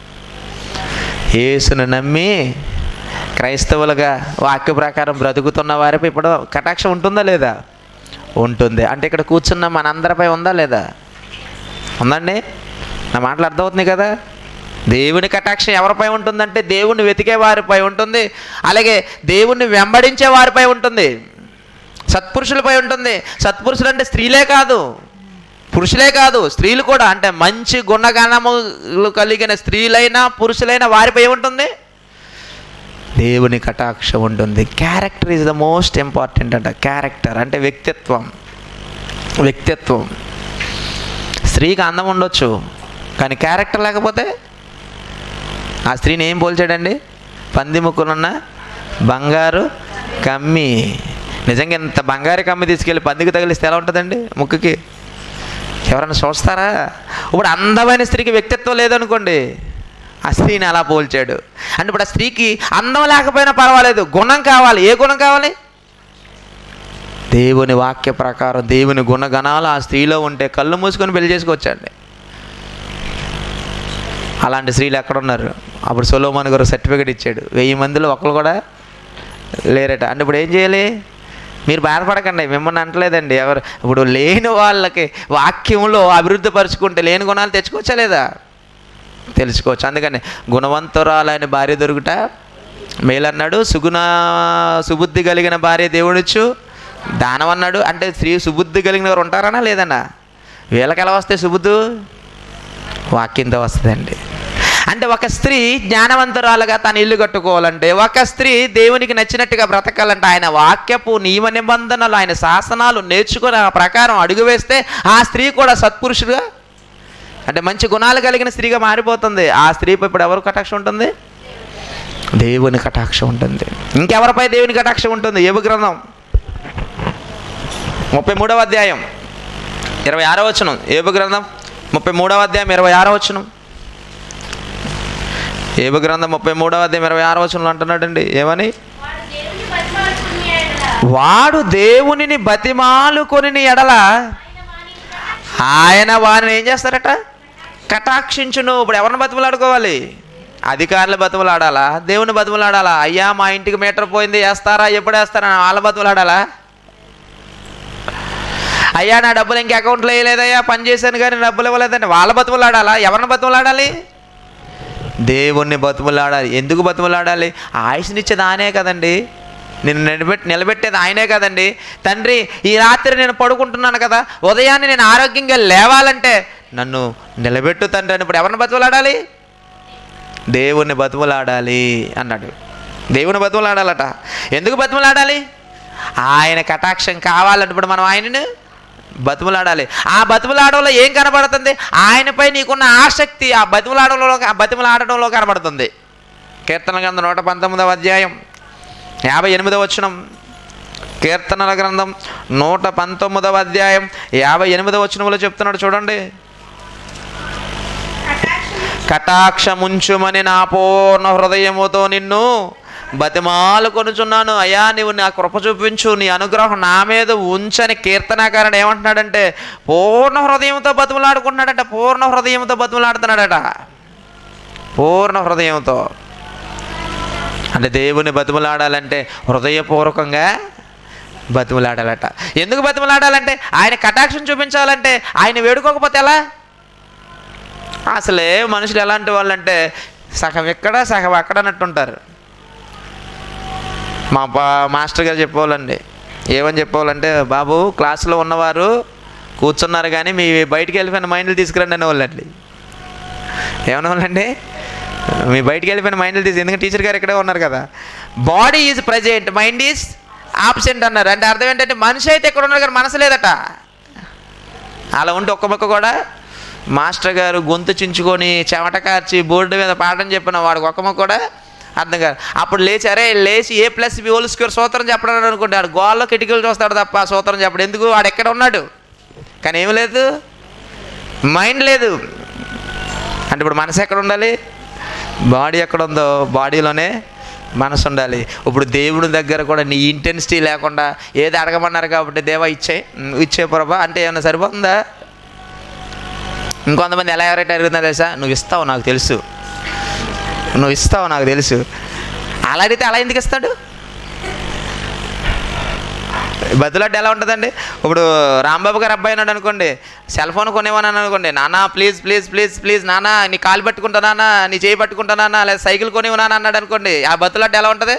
యేసును నమ్మి క్రైస్తవులుగా వాక్య ప్రకారం బ్రతుకుతున్న వారిపై ఇప్పుడు కటాక్షం ఉంటుందా లేదా? ఉంటుంది. అంటే ఇక్కడ కూర్చున్న మనందరిపై ఉందా లేదా? ఉందండి. నా మాటలు అర్థమవుతుంది కదా? దేవుని కటాక్షం ఎవరిపై ఉంటుందంటే, దేవుణ్ణి వెతికే వారిపై ఉంటుంది, అలాగే దేవుణ్ణి వెంబడించే వారిపై ఉంటుంది, సత్పురుషులపై ఉంటుంది. సత్పురుషులు అంటే స్త్రీలే కాదు, పురుషులే కాదు, స్త్రీలు కూడా. అంటే మంచి గుణగణములు కలిగిన స్త్రీలైనా పురుషులైనా వారిపై ఏముంటుంది? దేవుని కటాక్షం ఉంటుంది. Character is the most important అంట. క్యారెక్టర్ అంటే వ్యక్తిత్వం. వ్యక్తిత్వం. స్త్రీకి అందం ఉండొచ్చు, కానీ క్యారెక్టర్ లేకపోతే ఆ స్త్రీని ఏం పోల్చాడండి? పంది ముక్కునున్న బంగారు కమ్మి. నిజంగా ఇంత బంగారు కమ్మి తీసుకెళ్ళి పందికి తగిలిస్తే ఎలా ఉంటుందండి ముక్కుకి? ఎవరైనా చూస్తారా? ఇప్పుడు అందమైన స్త్రీకి వ్యక్తిత్వం లేదనుకోండి, ఆ స్త్రీని అలా పోల్చాడు. అంటే ఇప్పుడు ఆ స్త్రీకి అందం లేకపోయినా పర్వాలేదు, గుణం కావాలి. ఏ గుణం కావాలి? దేవుని వాక్య ప్రకారం దేవుని గుణగణాలు ఆ స్త్రీలో ఉంటే కళ్ళు మూసుకొని పెళ్లి చేసుకోవచ్చండి. అలాంటి స్త్రీలు ఎక్కడున్నారు? అప్పుడు సొలొమోను గారు సర్టిఫికేట్ ఇచ్చాడు, 1000 మందిలో ఒకరు కూడా లేరట. అంటే ఇప్పుడు ఏం చేయాలి? మీరు బాధపడకండి, మిమ్మల్ని అంటలేదండి. ఎవరు ఇప్పుడు లేని వాళ్ళకి వాక్యంలో అభివృద్ధి పరుచుకుంటే లేని గుణాలు తెచ్చుకోవచ్చా లేదా? తెలుసుకోవచ్చు. అందుకని గుణవంతురాలైన భార్య దొరుకుట మేలన్నాడు. సుబుద్ధి కలిగిన భార్య దేవుడిచ్చు దానం అన్నాడు. అంటే స్త్రీ సుబుద్ధి కలిగిన వారు ఉంటారనా లేదన్నా? వీళ్ళకి ఎలా వస్తే సుబుద్ధి? వాక్యంతో వస్తుందండి. అంటే ఒక స్త్రీ జ్ఞానవంతురాలుగా తన ఇల్లు కట్టుకోవాలంటే, ఒక స్త్రీ దేవునికి నచ్చినట్టుగా బ్రతకాలంటే, ఆయన వాక్యపు నియమ నిబంధనలు, ఆయన శాసనాలు నేర్చుకుని ఆ ప్రకారం అడుగు వేస్తే ఆ స్త్రీ కూడా సత్పురుషుడుగా, అంటే మంచి గుణాలు కలిగిన స్త్రీగా మారిపోతుంది. ఆ స్త్రీపై ఇప్పుడు ఎవరు కటాక్షం ఉంటుంది? దేవుని కటాక్షం ఉంటుంది. ఇంకెవరిపై దేవుని కటాక్షం ఉంటుంది? యోబు గ్రంథం 33వ అధ్యాయం 26వ వచనం. యోబు గ్రంథం 33వ అధ్యాయం 26వ వచనం. యోబు గ్రంథం 33వ అధ్యాయం 26వ వచనంలో అంటున్నాడండి, ఏమని? వాడు దేవునిని బతిమాలుకొని ఎడల ఆయన వారిని ఏం చేస్తారట? కటాక్షించును. ఇప్పుడు ఎవరిని బతిమలాడుకోవాలి? అధికారులు బతిమలాడాలా? దేవుని బతిమలాడాలా? అయ్యా మా ఇంటికి మీటర్ పోయింది, వేస్తారా? ఎప్పుడు వేస్తారా? వాళ్ళ బతిమలాడాలా? అయ్యా నా డబ్బులు ఇంక అకౌంట్లో వేయలేదయ్యా, పని చేశాను కానీ డబ్బులు ఇవ్వలేదండి, వాళ్ళ బతిమలాడాలా? ఎవరిని బతిమలాడాలి? దేవుణ్ణి బతిమలాడాలి. ఎందుకు బతిమలాడాలి? ఆయుష్నిచ్చేది ఆయనే కదండి, నేను నిలబెట్టేది ఆయనే కదండి. తండ్రి ఈ రాత్రి నేను పడుకుంటున్నాను కదా, ఉదయాన్నే నేను ఆరోగ్యంగా లేవాలంటే నన్ను నిలబెట్టు తండ్రి అని ఇప్పుడు ఎవరిని బతిమలాడాలి? దేవుణ్ణి బతిమలాడాలి అన్నాడు. దేవుని బతిమలాడాలట. ఎందుకు బతిమలాడాలి? ఆయన కటాక్షం కావాలంటే ఇప్పుడు మనం ఆయనను బతిమలాడాలి. ఆ బతిమలాడంలో ఏం కనబడుతుంది? ఆయనపై నీకున్న ఆసక్తి ఆ బతిమలాడడంలో కనబడుతుంది. కీర్తనల గ్రంథం 119వ అధ్యాయం 58వ వచనం. కీర్తనల గ్రంథం 119వ అధ్యాయం 58వ వచనంలో చెప్తున్నాడు చూడండి. కటాక్షముంచుమని నా పూర్ణ హృదయముతో నిన్ను బతిమాలు కొనుచున్నాను. అయ్యా నీవు నా కృప చూపించు, నీ అనుగ్రహం నా మీద ఉంచని కీర్తనాకారుడు ఏమంటున్నాడంటే పూర్ణ హృదయంతో బతిమలాడుకుంటున్నాడట. పూర్ణ హృదయంతో బతిమలాడుతున్నాడట. పూర్ణ హృదయంతో అంటే దేవుని బతిమలాడాలంటే హృదయపూర్వకంగా బతిమలాడాలట. ఎందుకు బతిమలాడాలంటే ఆయన కటాక్షం చూపించాలంటే ఆయన వేడుకోకపోతే ఎలా? అసలే మనుషులు ఎలాంటి వాళ్ళంటే సగం ఇక్కడ సగం అక్కడ అన్నట్టుంటారు. మా మాస్టర్ గారు చెప్పేవాళ్ళండి. ఏమని చెప్పేవాళ్ళంటే, బాబు క్లాసులో ఉన్నవారు కూర్చున్నారు కానీ మీ బయటికి వెళ్ళిపోయిన మైండ్లు తీసుకురండి అనేవాళ్ళండి. ఏమనేవాళ్ళండి? మీ బయటికి వెళ్ళిపోయిన మైండ్లు ఎందుకంటే టీచర్ గారు ఇక్కడే ఉన్నారు కదా. Body is present, mind is absent అన్నారు. అంటే అర్థం ఏంటంటే మనిషి అయితే ఎక్కడ ఉన్నారు కానీ మనసు లేదట. అలా ఉంటే ఒక్క మొక్క కూడా మాస్టర్ గారు గొంతు చించుకొని చెమట కార్చి బోర్డు మీద పాఠం చెప్పిన వాడికి ఒక్క మొక్క కూడా అర్థం కాదు. అప్పుడు లేచి A+B² సూత్రం చెప్పడం అనుకుంటే వాడు గోల్లో కిటికీలు చూస్తాడు తప్ప సూత్రం చెప్పడు. ఎందుకు? వాడు ఎక్కడ ఉన్నాడు కానీ ఏమి లేదు, మైండ్ లేదు. అంటే ఇప్పుడు మనసు ఎక్కడ ఉండాలి? బాడీ ఎక్కడ ఉందో బాడీలోనే మనసు ఉండాలి. ఇప్పుడు దేవుడి దగ్గర కూడా నీ ఇంటెన్సిటీ లేకుండా ఏది అడగమన్నారు కాబట్టి దేవా ఇచ్చే ప్రభా అంటే ఏమన్నా సరిపోతుందా? ఇంకొంతమంది ఎలా ఎవరైతే అడుగుతుందో తెలుసా? నువ్వు ఇస్తావు నాకు తెలుసు, నువ్వు ఇస్తావు నాకు తెలుసు. అలా అడిగితే అలా ఎందుకు ఇస్తాడు? బదులాడ్డు ఎలా ఉంటుందండి? ఇప్పుడు రాంబాబు గారు అబ్బాయి ఉన్నాడు అనుకోండి, సెల్ ఫోన్ కొనేవానని అనుకోండి, నాన్న ప్లీజ్ ప్లీజ్ ప్లీజ్ ప్లీజ్ నాన్న నీ కాలు పట్టుకుంటానా, నీ చేయి పట్టుకుంటానా, లేదా సైకిల్ కొనివ్వనా అన్నాడు అనుకోండి, ఆ బతులాడ్డు ఎలా ఉంటుంది?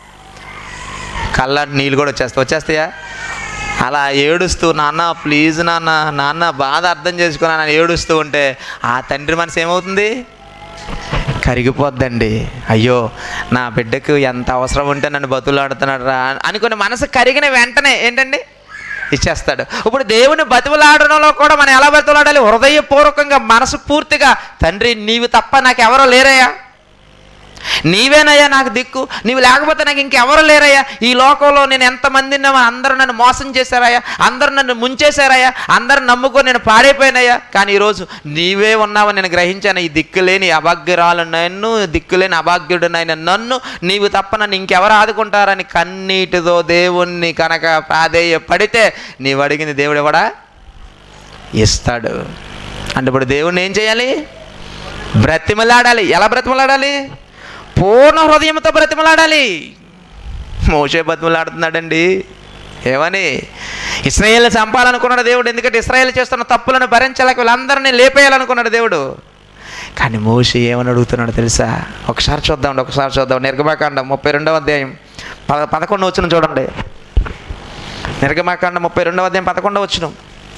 కళ్ళ నీళ్ళు కూడా వచ్చేస్తాయా? అలా ఏడుస్తూ నాన్న ప్లీజ్ నాన్న బాధ అర్థం చేసుకున్నా ఏడుస్తూ ఉంటే ఆ తండ్రి మనసు ఏమవుతుంది? కరిగిపోద్దండి. అయ్యో నా బిడ్డకు ఎంత అవసరం ఉంటే నన్ను బతులాడుతున్నాడు రా అనుకుని మనసు కరిగిన వెంటనే ఏంటండి ఇచ్చేస్తాడు. ఇప్పుడు దేవుని బతులాడడంలో కూడా మనం ఎలా బతులాడాలి? హృదయపూర్వకంగా మనసు పూర్తిగా తండ్రి నీవు తప్ప నాకు ఎవరో లేరయ్యా, నీవేనయ్యా నాకు దిక్కు, నీవు లేకపోతే నాకు ఇంకెవరు లేరయ్యా. ఈ లోకంలో నేను ఎంతమందిని అందరూ నన్ను మోసం చేశారయ్యా, అందరూ నన్ను ముంచేశారయ్యా, అందరూ నమ్ముకొని నేను పాడైపోయినయ్యా. కానీ ఈరోజు నీవే ఉన్నావని నేను గ్రహించాను. ఈ దిక్కులేని అభాగ్యురాలు నన్ను, దిక్కులేని అభాగ్యుడునైన నన్ను నీవు తప్ప నన్ను ఇంకెవరు ఆదుకుంటారని కన్నీటితో దేవుణ్ణి కనుక ప్రాధేయపడితే నీవు అడిగింది దేవుడు కూడా ఇస్తాడు. అంటే ఇప్పుడు దేవుణ్ణి ఏం చేయాలి? బ్రతిమలాడాలి. ఎలా బ్రతిమలాడాలి? పూర్ణ హృదయంతో బ్రతిమలాడాలి. మోషే బ్రతిమలాడుతున్నాడండి. ఏమని? ఇశ్రాయేలు చంపాలనుకున్నాడు దేవుడు. ఎందుకంటే ఇశ్రాయేలు చేస్తున్న తప్పులను భరించలేక వీళ్ళందరినీ లేపేయాలనుకున్నాడు దేవుడు. కానీ మోషే ఏమని అడుగుతున్నాడు తెలుసా? ఒకసారి చూద్దాం. నిర్గమాకాండం 32వ అధ్యాయం 11వ వచనం చూడండి. నిర్గమాకాండం 32వ అధ్యాయం 11వ వచనం.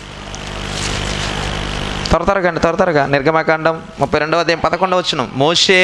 త్వరగా నిర్గమాకాండం 32వ అధ్యాయం 11వ వచనం. మోషే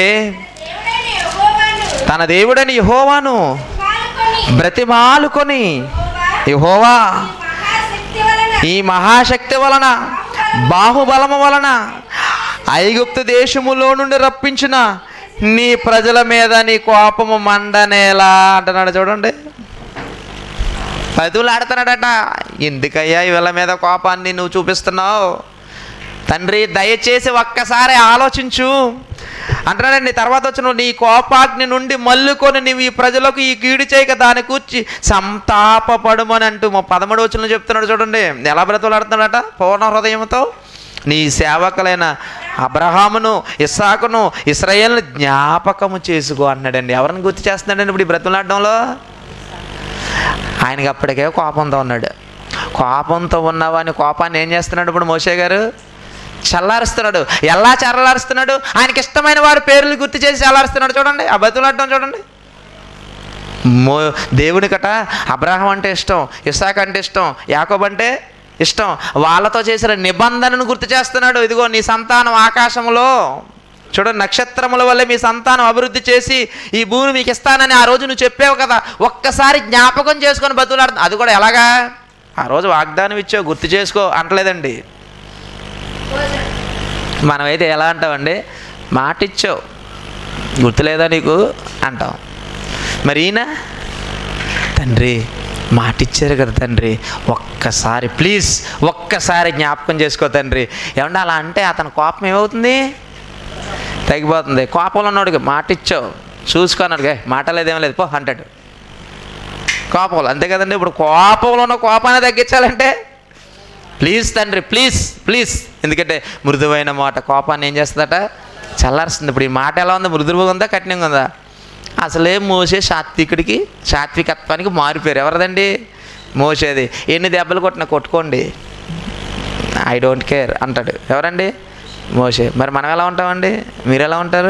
తన దేవుడని యెహోవాను బ్రతిమాలుకొని, యెహోవా ఈ మహాశక్తి వలన బాహుబలము వలన ఐగుప్తు దేశములో నుండి రప్పించిన నీ ప్రజల మీద నీ కోపము మండనేలా అంటున్నాడు చూడండి. బతులాడుతున్నాడట. ఎందుకయ్యా వీళ్ళ మీద కోపాన్ని నువ్వు చూపిస్తున్నావు? తండ్రి దయచేసి ఒక్కసారి ఆలోచించు అంటున్నాడండి. తర్వాత వచ్చిన నీ కోపాగ్ని నుండి మల్లుకొని నీవు ఈ ప్రజలకు ఈ కీడు చేయక దాన్ని కూర్చి సంతాపపడుమని అంటూ 13వ వచనంలో చెప్తున్నాడు చూడండి. ఎలా బ్రతులాడుతున్నాడట? పూర్ణ హృదయంతో నీ సేవకులైన అబ్రహామును, ఇస్సాకును, ఇశ్రాయేలును జ్ఞాపకము చేసుకో అన్నాడండి. ఎవరిని గుర్తు చేస్తున్నాడండి ఇప్పుడు ఈ బ్రతులాడడంలో? ఆయనకి అప్పటికే కోపంతో ఉన్నాడు. కోపంతో ఉన్నవాని కోపాన్ని ఏం చేస్తున్నాడు ఇప్పుడు మోషే గారు? చల్లారుస్తున్నాడు. ఎలా చల్లారుస్తున్నాడు? ఆయనకి ఇష్టమైన వారి పేర్లు గుర్తు చేసి చల్లారుస్తున్నాడు చూడండి. ఆ బతులాడటం చూడండి. దేవునికట అబ్రహాం అంటే ఇష్టం, ఇస్సాకు అంటే ఇష్టం, యాకోబు అంటే ఇష్టం. వాళ్ళతో చేసిన నిబంధనను గుర్తు చేస్తున్నాడు. ఇదిగో నీ సంతానం ఆకాశంలో చూడండి, నక్షత్రముల వల్ల మీ సంతానం అభివృద్ధి చేసి ఈ భూమిని మీకు ఇస్తానని ఆ రోజు నువ్వు చెప్పావు కదా, ఒక్కసారి జ్ఞాపకం చేసుకొని బతులాడుతుంది. అది కూడా ఎలాగా? ఆ రోజు వాగ్దానం ఇచ్చావు, గుర్తు చేసుకో అంటలేదండి. మనమైతే ఎలా అంటామండి? మాట ఇచ్చావు, గుర్తులేదా నీకు అంటాం. మరి ఈయన, తండ్రి మాట ఇచ్చారు కదా తండ్రి, ఒక్కసారి ప్లీజ్ ఒక్కసారి జ్ఞాపకం చేసుకో తండ్రి. ఏమన్నా అలా అంటే అతని కోపం ఏమవుతుంది? తగ్గిపోతుంది. కోపంలో ఉన్నాడుగా మాట ఇచ్చావు చూసుకున్నాడుగా, మాట లేదేమో లేదు పో అంటాడు. కోపంలో అంతే కదండి. ఇప్పుడు కోపంలో ఉన్న కోపాన్ని తగ్గించాలంటే ప్లీజ్ తండ్రి ప్లీజ్ ప్లీజ్, ఎందుకంటే మృదువైన మాట కోపాన్ని ఏం చేస్తుందట? చల్లారుస్తుంది. ఇప్పుడు ఈ మాట ఎలా ఉంది? మృదువుగా ఉందా కఠినంగా ఉందా? అసలే మోసే సాత్వికత్వానికి మారిపోయారు. ఎవరిదండి? మోసేది. ఎన్ని దెబ్బలు కొట్టినా కొట్టుకోండి, ఐ డోంట్ కేర్ అంటాడు. ఎవరండి? మోసే. మరి మనం ఎలా ఉంటామండి? మీరు ఎలా ఉంటారు?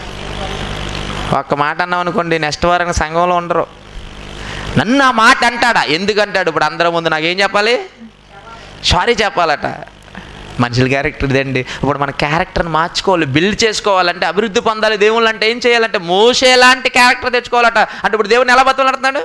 ఒక్క మాట అన్నాం అనుకోండి, నెక్స్ట్ వారం సంఘంలో ఉండరు. నన్ను ఆ మాట అంటాడా? ఎందుకంటాడు? ఇప్పుడు అందరి ముందు నాకేం చెప్పాలి? సారీ చెప్పాలట. మనుషుల క్యారెక్టర్ ఇదండి. ఇప్పుడు మన క్యారెక్టర్ని మార్చుకోవాలి, బిల్డ్ చేసుకోవాలంటే, అభివృద్ధి పొందాలి దేవుళ్ళు అంటే ఏం చేయాలంటే మోసే లాంటి క్యారెక్టర్ తెచ్చుకోవాలట. అంటే ఇప్పుడు దేవుడిని ఎలా బతులాడుతున్నాడు?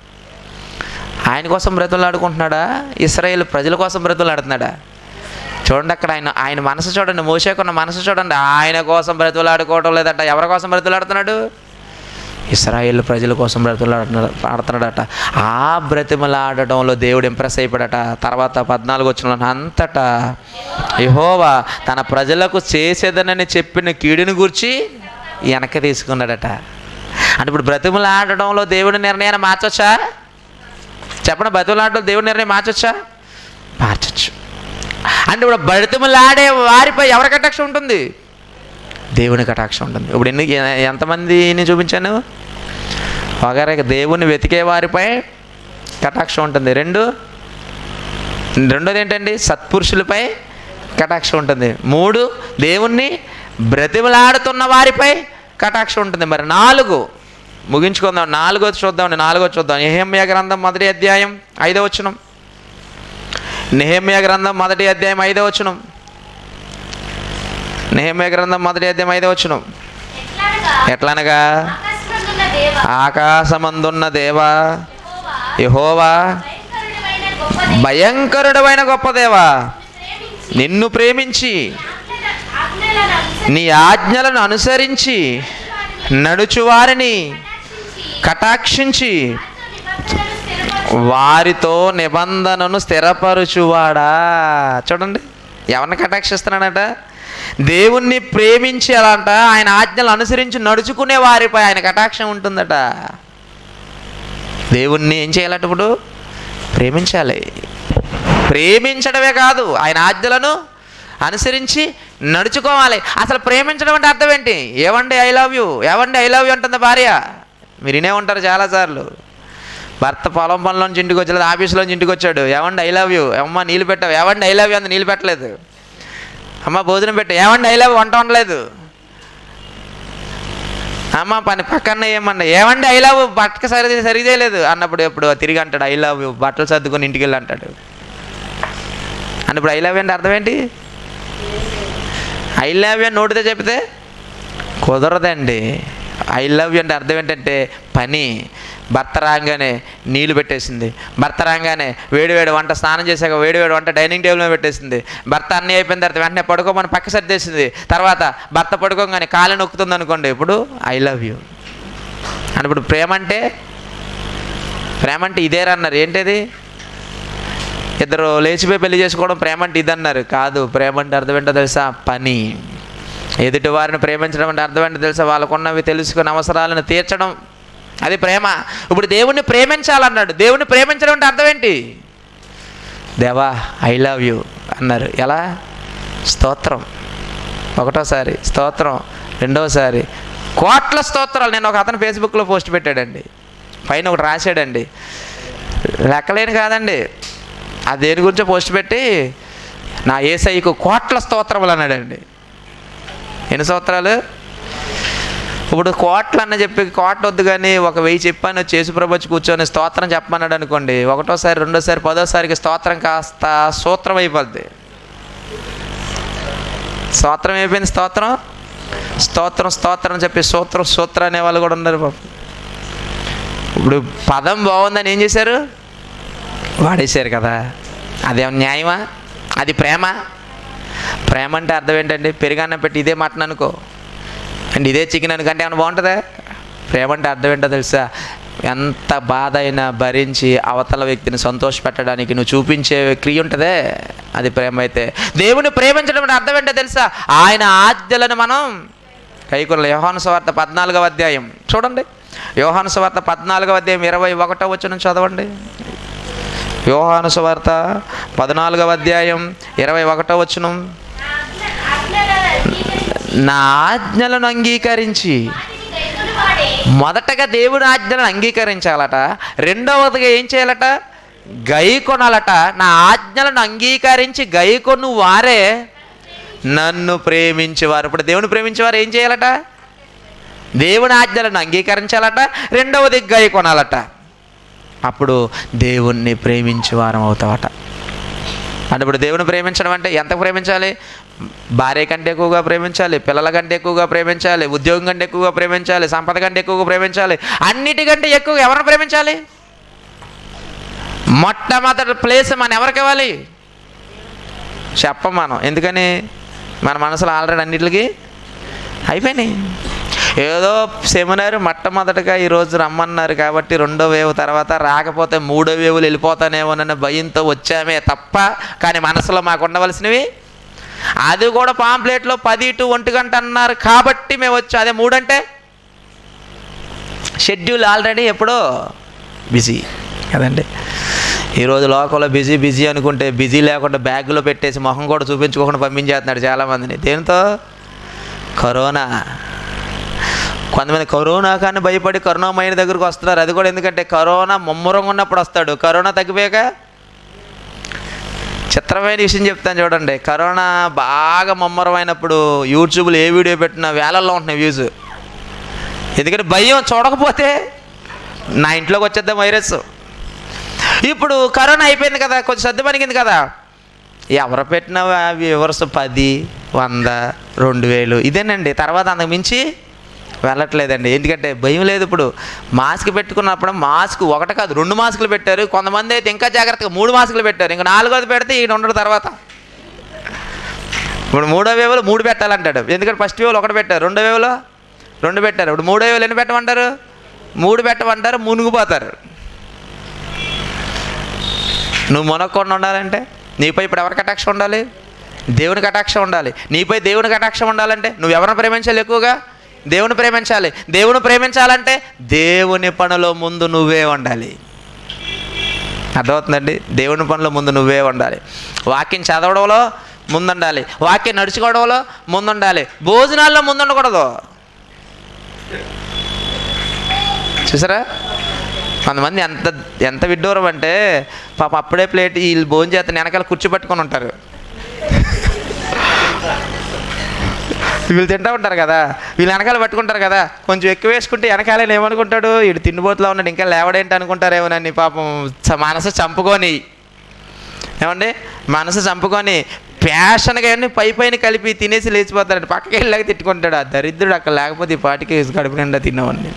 ఆయన కోసం బ్రతులాడుకుంటున్నాడా? ఇశ్రాయేలు ప్రజల కోసం బ్రతులాడుతున్నాడా? చూడండి అక్కడ ఆయన మనసు చూడండి, మోసేకున్న మనసు చూడండి. ఆయన కోసం బ్రతులాడుకోవడం లేదట. ఎవరి కోసం బ్రతులాడుతున్నాడు? ఇశ్రాయేలు ప్రజల కోసం బ్రతులాడుతున్నాడట. ఆ బ్రతిమలాడటంలో దేవుడు ఇంప్రెస్ అయిపోయాడట. తర్వాత 14 వచనంలో, అంతటా యెహోవా తన ప్రజలకు చేసేదనని చెప్పిన కీడుని గూర్చి వెనక్కి తీసుకున్నాడట. అంటే ఇప్పుడు బ్రతిమలాడటంలో దేవుడి నిర్ణయాన్ని మార్చొచ్చా? చెప్పండి, బ్రతిమలాడటం దేవుడి నిర్ణయం మార్చొచ్చా? మార్చొచ్చు. అంటే ఇప్పుడు బ్రతిమలాడే వారిపై ఎవరి కటాక్షం ఉంటుంది? దేవుని కటాక్షం ఉంటుంది. ఇప్పుడు ఎంతమందిని చూపించాను? ఒకరికి దేవుని వెతికే వారిపై కటాక్షం ఉంటుంది. రెండోది ఏంటండి? సత్పురుషులపై కటాక్షం ఉంటుంది. 3 దేవుణ్ణి బ్రతిమలాడుతున్న వారిపై కటాక్షం ఉంటుంది. మరి 4 ముగించుకుందాం. 4 చూద్దాం. నెహెమ్యా గ్రంథం 1వ అధ్యాయం 5వ వచనం. నెహెమ్యా గ్రంథం 1వ అధ్యాయం 5వ వచనం. నెహెమ్యా గ్రంథం 1వ అధ్యాయం 5వ వచనం. ఎట్లనగా ఆకాశమందున్న దేవా యెహోవా, భయంకరుడమైన గొప్ప దేవా, నిన్ను ప్రేమించి నీ ఆజ్ఞలను అనుసరించి నడుచువారిని కటాక్షించి వారితో నిబంధనను స్థిరపరుచువాడా. చూడండి, ఎవరిని కటాక్షిస్తున్నాడట? దేవుణ్ణి ప్రేమించి అలా అంట, ఆయన ఆజ్ఞలు అనుసరించి నడుచుకునే వారిపై ఆయన కటాక్షం ఉంటుందట. దేవుణ్ణి ఏం చేయాలట? ఇప్పుడు ప్రేమించాలి. ప్రేమించడమే కాదు, ఆయన ఆజ్ఞలను అనుసరించి నడుచుకోవాలి. అసలు ప్రేమించడం అంటే అర్థం ఏంటి? ఏవండి ఐ లవ్ యూ, ఏవండి ఐ లవ్ యూ అంటుంది భార్య. మీరు వినే ఉంటారు చాలాసార్లు. భర్త పొలం పనిలోంచి ఇంటికి వచ్చలేదు, ఆఫీసులోంచి ఇంటికి వచ్చాడు, ఏవండి ఐ లవ్ యూ, అమ్మ నీళ్ళు పెట్టావు, ఏవండి ఐ లవ్ యూ అంత నీళ్ళు పెట్టలేదు. అమ్మ భోజనం పెట్టావు, ఏవండి ఐ లవ్ యూ, వంట వండలేదు. అమ్మ పని పక్కన ఏమన్నా, ఏవండి ఐ లవ్ యూ, బట్టక సరి చేయలేదు అన్నప్పుడు ఎప్పుడు తిరిగి అంటాడు ఐ లవ్ యూ, బట్టలు సర్దుకొని ఇంటికి వెళ్ళి అంటాడు. అన్నప్పుడు ఐ లవ్ యూ అంటే అర్థం ఏంటి? ఐ లవ్ యూ అని నోటితో చెప్తే కుదరదండి. ఐ లవ్ యూ అంటే అర్థం ఏంటంటే పని. భర్త రాగానే నీళ్ళు పెట్టేసింది, భర్త రాగానే వేడివేడి వంట, స్నానం చేశాక వేడివేడి వంట డైనింగ్ టేబుల్ మీద పెట్టేసింది, భర్త అన్నీ అయిపోయిన తర్వాత వెంటనే పడుకోమని పక్క సర్దేసింది, తర్వాత భర్త పడుకోగానే కాలు నొక్కుతుంది అనుకోండి, ఇప్పుడు ఐ లవ్ యూ అని. ఇప్పుడు ప్రేమ అంటే ఇదేరన్నారు. ఏంటిది? ఇద్దరు లేచిపోయి పెళ్లి చేసుకోవడం ప్రేమ అంటే ఇదన్నారు. కాదు, ప్రేమ అంటే అర్థం ఏంటో తెలుసా? పని. ఎదుటి వారిని ప్రేమించడం అంటే అర్థం ఏంటో తెలుసా? వాళ్ళకున్నవి తెలుసుకుని అవసరాలను తీర్చడం, అది ప్రేమ. ఇప్పుడు దేవుణ్ణి ప్రేమించాలన్నాడు. దేవుణ్ణి ప్రేమించడం అంటే అర్థం ఏంటి? దేవా ఐ లవ్ యూ అన్నారు. ఎలా? స్తోత్రం. ఒకటోసారి స్తోత్రం, రెండోసారి కోట్ల స్తోత్రాలు. నేను ఒక అతను ఫేస్బుక్లో పోస్ట్ పెట్టాడండి, పైన ఒకటి రాశాడండి, లెక్కలేని కాదండి, ఆ దేని గురించో పోస్ట్ పెట్టి నా యేసయ్యకు కోట్ల స్తోత్రములు అన్నాడండి. ఎన్ని స్తోత్రాలు? ఇప్పుడు కోట్లు అన్న చెప్పి కోట్లు వద్దు కానీ ఒక 1000 చెప్పాను చేసుప్రభు వచ్చి కూర్చొని స్తోత్రం చెప్పమన్నాడు అనుకోండి, ఒకటోసారి రెండోసారి 10వ స్తోత్రం కాస్త సూత్రం అయిపోద్ది. స్తోత్రం అయిపోయింది. స్తోత్రం స్తోత్రం స్తోత్రం చెప్పి సూత్ర అనేవాళ్ళు కూడా ఉన్నారు పాపం. ఇప్పుడు పదం బాగుందని ఏం చేశారు? వాడేశారు కదా. అదేం న్యాయమా? అది ప్రేమ? ప్రేమ అంటే అర్థం ఏంటండి? పెరుగన్నం పెట్టి ఇదే మటన్ అనుకో అండ్ ఇదే చికెన్ అనుకంటే ఏమైనా బాగుంటుందా? ప్రేమ అంటే అర్థం ఏంటో తెలుసా? ఎంత బాధ అయినా భరించి అవతల వ్యక్తిని సంతోషపెట్టడానికి నువ్వు చూపించే క్రియ ఉంటుందే, అది ప్రేమ అయితే. దేవుని ప్రేమించడం అంటే అర్థం ఏంటో తెలుసా? ఆయన ఆజ్ఞలను మనం కైకొనాలి. యోహాను సువార్త 14వ అధ్యాయం చూడండి. యోహాను సువార్త 14వ అధ్యాయం 21వ వచనం చదవండి. యోహాను సువార్త 14వ అధ్యాయం 21వ వచనం. నా ఆజ్ఞలను అంగీకరించి, మొదటగా దేవుని ఆజ్ఞలను అంగీకరించాలట, రెండవదిగా ఏం చేయాలట? గైకొనాలట. నా ఆజ్ఞలను అంగీకరించి గైకొను వారే నన్ను ప్రేమించేవారు. ఇప్పుడు దేవుని ప్రేమించేవారు ఏం చేయాలట? దేవుని ఆజ్ఞలను అంగీకరించాలట, రెండవది గైకొనాలట. అప్పుడు దేవుణ్ణి ప్రేమించేవారం అవుతావట. అంటే ఇప్పుడు దేవుని ప్రేమించడం అంటే ఎంత ప్రేమించాలి? భార్య కంటే ఎక్కువగా ప్రేమించాలి, పిల్లల కంటే ఎక్కువగా ప్రేమించాలి, ఉద్యోగం కంటే ఎక్కువగా ప్రేమించాలి, సంపద కంటే ఎక్కువగా ప్రేమించాలి, అన్నిటికంటే ఎక్కువ ఎవరిని ప్రేమించాలి? మొట్టమొదటి ప్లేస్ మనం ఎవరికి ఇవ్వాలి? చెప్పం మనం. ఎందుకని? మన మనసులో ఆల్రెడీ అన్నిటికి అయిపోయినాయి. ఏదో సెమినార్ మొట్టమొదటిగా ఈరోజు రమ్మన్నారు కాబట్టి రెండో వేవ్ తర్వాత రాకపోతే మూడో వేవులు వెళ్ళిపోతానేమోనన్న భయంతో వచ్చామే తప్ప, కానీ మనసులో మాకు ఉండవలసినవి అది కూడా పాంప్లెట్లో 10 to 1 గంట అన్నారు కాబట్టి మేము వచ్చాం. అదే 3 అంటే షెడ్యూల్ ఆల్రెడీ ఎప్పుడో బిజీ కదండి. ఈరోజు లోకంలో బిజీ అనుకుంటే బిజీ లేకుండా బ్యాగ్లో పెట్టేసి మొహం కూడా చూపించుకోకుండా పంపించేస్తున్నాడు చాలామందిని. దేనితో? కరోనా. కొంతమంది కరోనా కానీ భయపడి కరుణామయ్య దగ్గరకు వస్తున్నారు. అది కూడా ఎందుకంటే కరోనా ముమ్మరంగా ఉన్నప్పుడు వస్తాడు, కరోనా తగ్గిపోయాక. చిత్రమైన విషయం చెప్తాను చూడండి. కరోనా బాగా ముమ్మరమైనప్పుడు యూట్యూబ్లో ఏ వీడియో పెట్టినా వేలల్లో ఉంటున్నాయి వ్యూస్. ఎందుకంటే భయం, చూడకపోతే నా ఇంట్లోకి వచ్చేద్దాం వైరస్. ఇప్పుడు కరోనా అయిపోయింది కదా, కొంచెం సర్ది పనికింది కదా, ఎవరు పెట్టినా వ్యూవర్స్ 10, 100, 2000 ఇదేనండి. తర్వాత అంతకు మించి వెళ్ళట్లేదండి. ఎందుకంటే భయం లేదు. ఇప్పుడు మాస్క్ పెట్టుకున్నప్పుడు మాస్క్ ఒకటి కాదు 2 మాస్కులు పెట్టారు. కొంతమంది అయితే ఇంకా జాగ్రత్తగా 3 మాస్కులు పెట్టారు. ఇంకా 4వది పెడితే ఈయన ఉండడు తర్వాత. ఇప్పుడు 3వ వేవ్లో 3 పెట్టాలంటాడు. ఎందుకంటే ఫస్ట్ వేవ్లో 1 పెట్టారు, 2వ వేవ్లో 2 పెట్టారు. ఇప్పుడు 3వ వేవ్లో ఎన్ని పెట్టమంటారు? 3 పెట్టమంటారు. మునిగిపోతారు. నువ్వు మునగకుండా ఉండాలంటే నీపై ఇప్పుడు ఎవరి కటాక్షం ఉండాలి? దేవుని కటాక్షం ఉండాలి. నీపై దేవుని కటాక్షం ఉండాలంటే నువ్వు ఎవరిని ప్రేమించాలి? ఎక్కువగా దేవుని ప్రేమించాలి. దేవుని ప్రేమించాలంటే దేవుని పనిలో ముందు నువ్వే ఉండాలి. అర్థమవుతుందండి? దేవుని పనిలో ముందు నువ్వే ఉండాలి. వాక్యం చదవడంలో ముందుండాలి, వాక్యం నడుచుకోవడంలో ముందుండాలి, భోజనాల్లో ముందుండకూడదు. చూసారా కొంతమంది ఎంత విడ్డూరం అంటే, పాప అప్పుడే ప్లేట్ వీళ్ళు భోజనం చేస్తే వెనకాల కూర్చోబెట్టుకొని ఉంటారు. వీళ్ళు తింటూ ఉంటారు కదా, వీళ్ళు వెనకాల పట్టుకుంటారు కదా, కొంచెం ఎక్కువ వేసుకుంటే వెనకాలని ఏమనుకుంటాడు, వీడు తిండిపోతులా ఉన్నాడు ఇంకా లేవడేంటి అనుకుంటారేమోనని పాపం మనసు చంపుకొని, ఏమండి మనసు చంపుకొని ప్యాషన్గా అన్నీ పైన కలిపి తినేసి లేచిపోతాడు. పక్కకి వెళ్ళాక తిట్టుకుంటాడు, ఆ దరిద్రుడు అక్కడ లేకపోతే ఈ పాటికి కడుపు నిండా తిన్నామండి.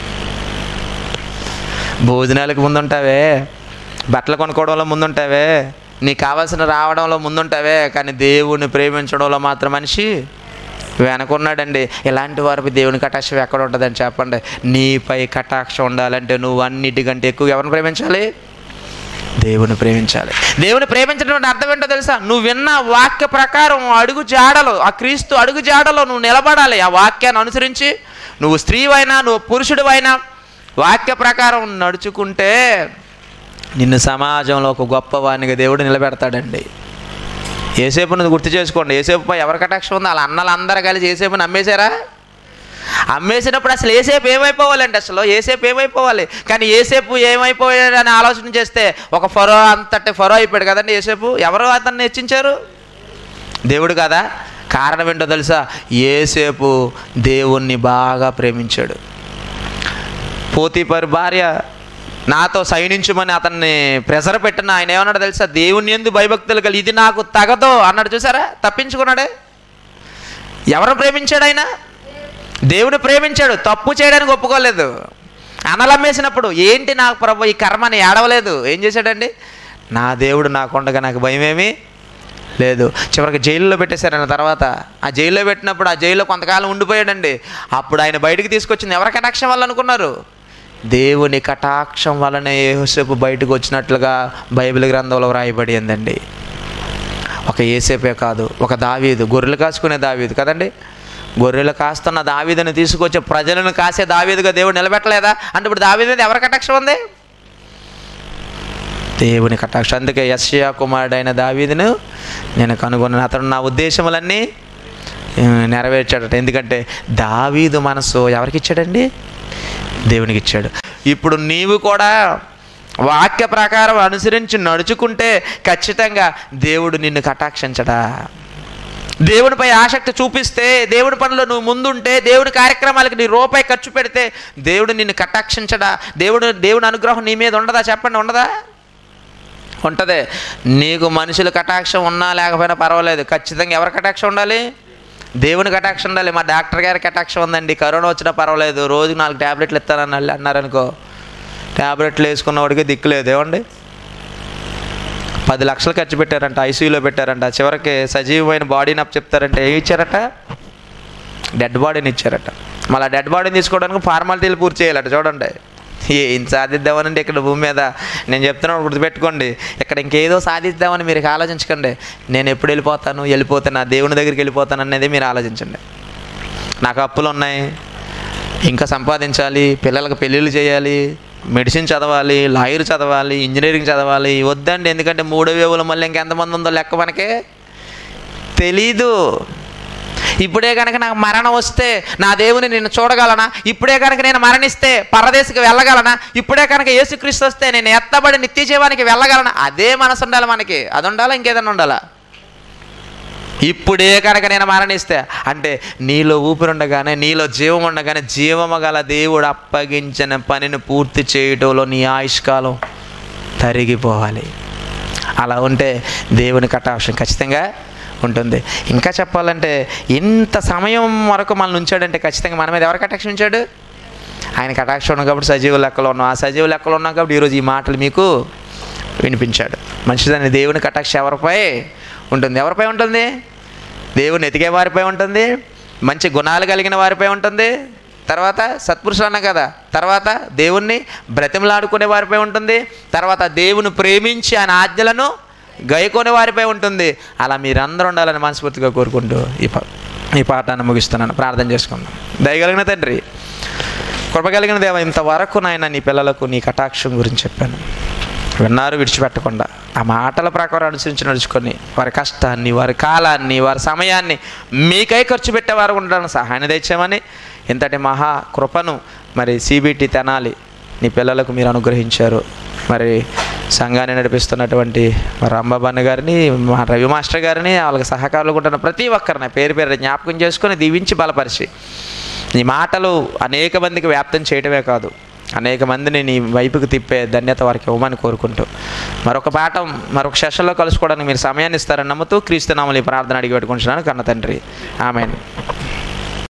భోజనాలకు ముందుంటావే, బట్టలు కొనుక్కోవడంలో ముందుంటావే, నీకు కావాల్సిన రావడంలో ముందుంటావే, కానీ దేవుణ్ణి ప్రేమించడంలో మాత్రం మనిషి వెనకున్నాడండి. ఇలాంటి వారికి దేవుని కటాక్షం ఎక్కడ ఉంటుందని చెప్పండి. నీపై కటాక్షం ఉండాలంటే నువ్వు అన్నిటికంటే ఎక్కువ ఎవరిని ప్రేమించాలి? దేవుని ప్రేమించాలి. దేవుని ప్రేమించడం అర్థం ఏంటో తెలుసా? నువ్వు విన్న వాక్య ప్రకారం అడుగు జాడలో, ఆ క్రీస్తు అడుగు జాడలో నువ్వు నిలబడాలి. ఆ వాక్యాన్ని అనుసరించి నువ్వు స్త్రీవైనా నువ్వు పురుషుడివైనా వాక్య ప్రకారం నడుచుకుంటే నిన్ను సమాజంలో ఒక గొప్పవానిగా దేవుడు నిలబెడతాడండి. ఏసేపుని గుర్తు చేసుకోండి. ఏసేపుపై ఎవరి కటాక్షం ఉందో? వాళ్ళ అన్నలందరూ కలిసి ఏసేపుని అమ్మేశారా? అమ్మేసినప్పుడు అసలు ఏసేపు ఏమైపోవాలండి? అసలు ఏసేపు ఏమైపోవాలి? కానీ ఏసేపు ఏమైపోయాడని ఆలోచన చేస్తే ఒక ఫరో అంతటి ఫరో అయిపోయాడు కదండి ఏసేపు. ఎవరు అతన్ని హెచ్చించారు? దేవుడు కదా. కారణం ఏంటో తెలుసా? ఏసేపు దేవుణ్ణి బాగా ప్రేమించాడు. పోతీఫరు భార్య నాతో సైనించమని అతన్ని ప్రెజర్ పెట్టిన ఆయన ఏమన్నాడు తెలుసా? దేవుని యందు భయభక్తులు కలిగి ఇది నాకు తగదో అన్నాడు. చూసారా? తప్పించుకున్నాడే. ఎవరు ప్రేమించాడు ఆయన? దేవుడు ప్రేమించాడు, తప్పు చేయడానికి ఒప్పుకోలేదు. అనలమ్మేసినప్పుడు ఏంటి నాకు ప్రభు ఈ కర్మ అని ఏడవలేదు. ఏం చేశాడండి? నా దేవుడు నాకుండగా నాకు భయమేమీ లేదు. చివరికి జైల్లో పెట్టేశారన్న తర్వాత ఆ జైల్లో పెట్టినప్పుడు ఆ జైల్లో కొంతకాలం ఉండిపోయాడండి. అప్పుడు ఆయన బయటికి తీసుకొచ్చింది ఎవరి కటాక్షం వల్ల అనుకున్నారు? దేవుని కటాక్షం వలనే యోసేపు బయటకు వచ్చినట్లుగా బైబిల్ గ్రంథంలో వ్రాయబడి ఉందండి. ఒక యోసేపే కాదు, ఒక దావీదు, గొర్రెలు కాసుకునే దావీదు కదండి. గొర్రెలు కాస్తున్న దావీదుని తీసుకొచ్చి ప్రజలను కాసే దావీదుగా దేవుడు నిలబెట్టలేదా? అంటే ఇప్పుడు దావీదు మీద ఎవరి కటాక్షం ఉంది? దేవుని కటాక్షం. అందుకే యెషయా కుమారుడైన దావీదును నేను కనుగొన్నాను, అతడు నా ఉద్దేశములన్నీ నెరవేర్చాడట. ఎందుకంటే దావీదు మనసు ఎవరికి ఇచ్చాడండి? దేవునికి ఇచ్చాడు. ఇప్పుడు నీవు కూడా వాక్య ప్రకారం అనుసరించి నడుచుకుంటే ఖచ్చితంగా దేవుడు నిన్ను కటాక్షించడా? దేవునిపై ఆసక్తి చూపిస్తే, దేవుడి పనిలో నువ్వు ముందుంటే, దేవుడి కార్యక్రమాలకు నీ రూపాయి ఖర్చు పెడితే దేవుడు నిన్ను కటాక్షించడా? దేవుని అనుగ్రహం నీ మీద ఉండదా? చెప్పండి, ఉండదా? ఉంటుంది. నీకు మనుషుల కటాక్షం ఉన్నా లేకపోయినా పర్వాలేదు, ఖచ్చితంగా ఎవరి కటాక్షం ఉండాలి? దేవుని కటాక్షం ఉండాలి. మా డాక్టర్ గారి కటాక్షం ఉందండి, కరోనా వచ్చినా పర్వాలేదు, రోజుకు 4 ట్యాబ్లెట్లు ఇస్తానని అన్నారనుకో, ట్యాబ్లెట్లు వేసుకున్నవాడికి దిక్కులేదు. ఏమండి, 10 లక్షలు ఖర్చు పెట్టారంట, ఐసీయూలో పెట్టారంట. చివరికి సజీవమైన బాడీని అప్ చెప్తారంటే ఏమి ఇచ్చారట? డెడ్ బాడీని ఇచ్చారట. మళ్ళీ డెడ్ బాడీని తీసుకోవడానికి ఫార్మాలిటీలు పూర్తి చేయాలట. చూడండి, ఏం సాధిద్దామనండి ఇక్కడ భూమి మీద. నేను చెప్తున్నాను, గుర్తుపెట్టుకోండి, ఇక్కడ ఇంకేదో సాధిద్దామని మీరు ఆలోచించకండి. నేను ఎప్పుడు వెళ్ళిపోతే నా దేవుని దగ్గరికి వెళ్ళిపోతాను అనేది మీరు ఆలోచించండి. నాకు అప్పులు ఉన్నాయి, ఇంకా సంపాదించాలి, పిల్లలకు పెళ్ళిళ్ళు చేయాలి, మెడిసిన్ చదవాలి, లాయర్ చదవాలి, ఇంజనీరింగ్ చదవాలి. వద్దండి, ఎందుకంటే 3వ వేవులో మళ్ళీ ఇంకెంతమంది ఉందో లెక్క మనకే తెలీదు. ఇప్పుడే కనుక నాకు మరణం వస్తే నా దేవుని నేను చూడగలనా? ఇప్పుడే కనుక నేను మరణిస్తే పరదేశికి వెళ్ళగలనా? ఇప్పుడే కనుక యేసుక్రీస్తు వస్తే నేను ఎత్తబడి నిత్య జీవానికి వెళ్ళగలనా? అదే మనసు ఉండాలి మనకి. అది ఉండాలా, ఇంకేదన్నా ఉండాలా? ఇప్పుడే కనుక నేను మరణిస్తే అంటే నీలో ఊపిరుండగానే, నీలో జీవం ఉండగానే జీవము గల దేవుడు అప్పగించిన పనిని పూర్తి చేయటంలో నీ ఆయుష్కాలం తరిగిపోవాలి. అలా ఉంటే దేవుని కటాక్షం ఖచ్చితంగా ఉంటుంది. ఇంకా చెప్పాలంటే ఇంత సమయం వరకు మనల్ని ఉంచాడంటే ఖచ్చితంగా మన మీద ఎవరు కటాక్షం ఉంచాడు? ఆయన కటాక్షం ఉన్నాం కాబట్టి సజీవ లెక్కలో ఉన్నాం. ఆ సజీవ లెక్కలో ఉన్నాం కాబట్టి ఈరోజు ఈ మాటలు మీకు వినిపించాడు. మంచిదని దేవుని కటాక్షం ఎవరిపై ఉంటుంది? ఎవరిపై ఉంటుంది? దేవుని ఎతికే వారిపై ఉంటుంది, మంచి గుణాలు కలిగిన వారిపై ఉంటుంది, తర్వాత సత్పురుషులు అన్నా కదా, తర్వాత దేవుణ్ణి బ్రతిమలాడుకునే వారిపై ఉంటుంది, తర్వాత దేవుని ప్రేమించి ఆయన ఆజ్ఞలను గైకొనే వారిపై ఉంటుంది. అలా మీరందరూ ఉండాలని మనస్ఫూర్తిగా కోరుకుంటూ ఈ పాఠాన్ని ముగిస్తున్నాను. ప్రార్థన చేసుకుందాం. దయగలిగిన తండ్రి, కృపగలిగిన దేవ, ఇంతవరకు నాయన నీ పిల్లలకు నీ కటాక్షం గురించి చెప్పాను. విన్నారు, విడిచిపెట్టకుండా ఆ మాటల ప్రకారం అనుసరించి నడుచుకొని వారి కష్టాన్ని, వారి కాలాన్ని, వారి సమయాన్ని మీకై ఖర్చు పెట్టేవారు ఉండడానికి సహాయాన్ని తెచ్చామని, ఇంతటి మహా కృపను మరి సిబిటి తెనాలి నీ పిల్లలకు మీరు అనుగ్రహించారు. మరి సంఘాన్ని నడిపిస్తున్నటువంటి మరి అంబాబన్న గారిని, మా రవి మాస్టర్ గారిని, వాళ్ళకి సహకారులు ఉంటున్న ప్రతి ఒక్కరిని పేరు పేరు జ్ఞాపకం చేసుకొని దీవించి బలపరిచి నీ మాటలు అనేక మందికి వ్యాప్తం చేయటమే కాదు, అనేక మందిని నీ వైపుకు తిప్పే ధన్యత వారికి ఇవ్వమని కోరుకుంటూ మరొక పాఠం మరొక సెషన్లో కలుసుకోవడానికి మీరు సమయాన్ని ఇస్తారని నమ్ముతూ క్రీస్తు నామములో ఈ ప్రార్థన అడిగి పెట్టుకుంటున్నాను కన్న తండ్రి. ఆమేన్.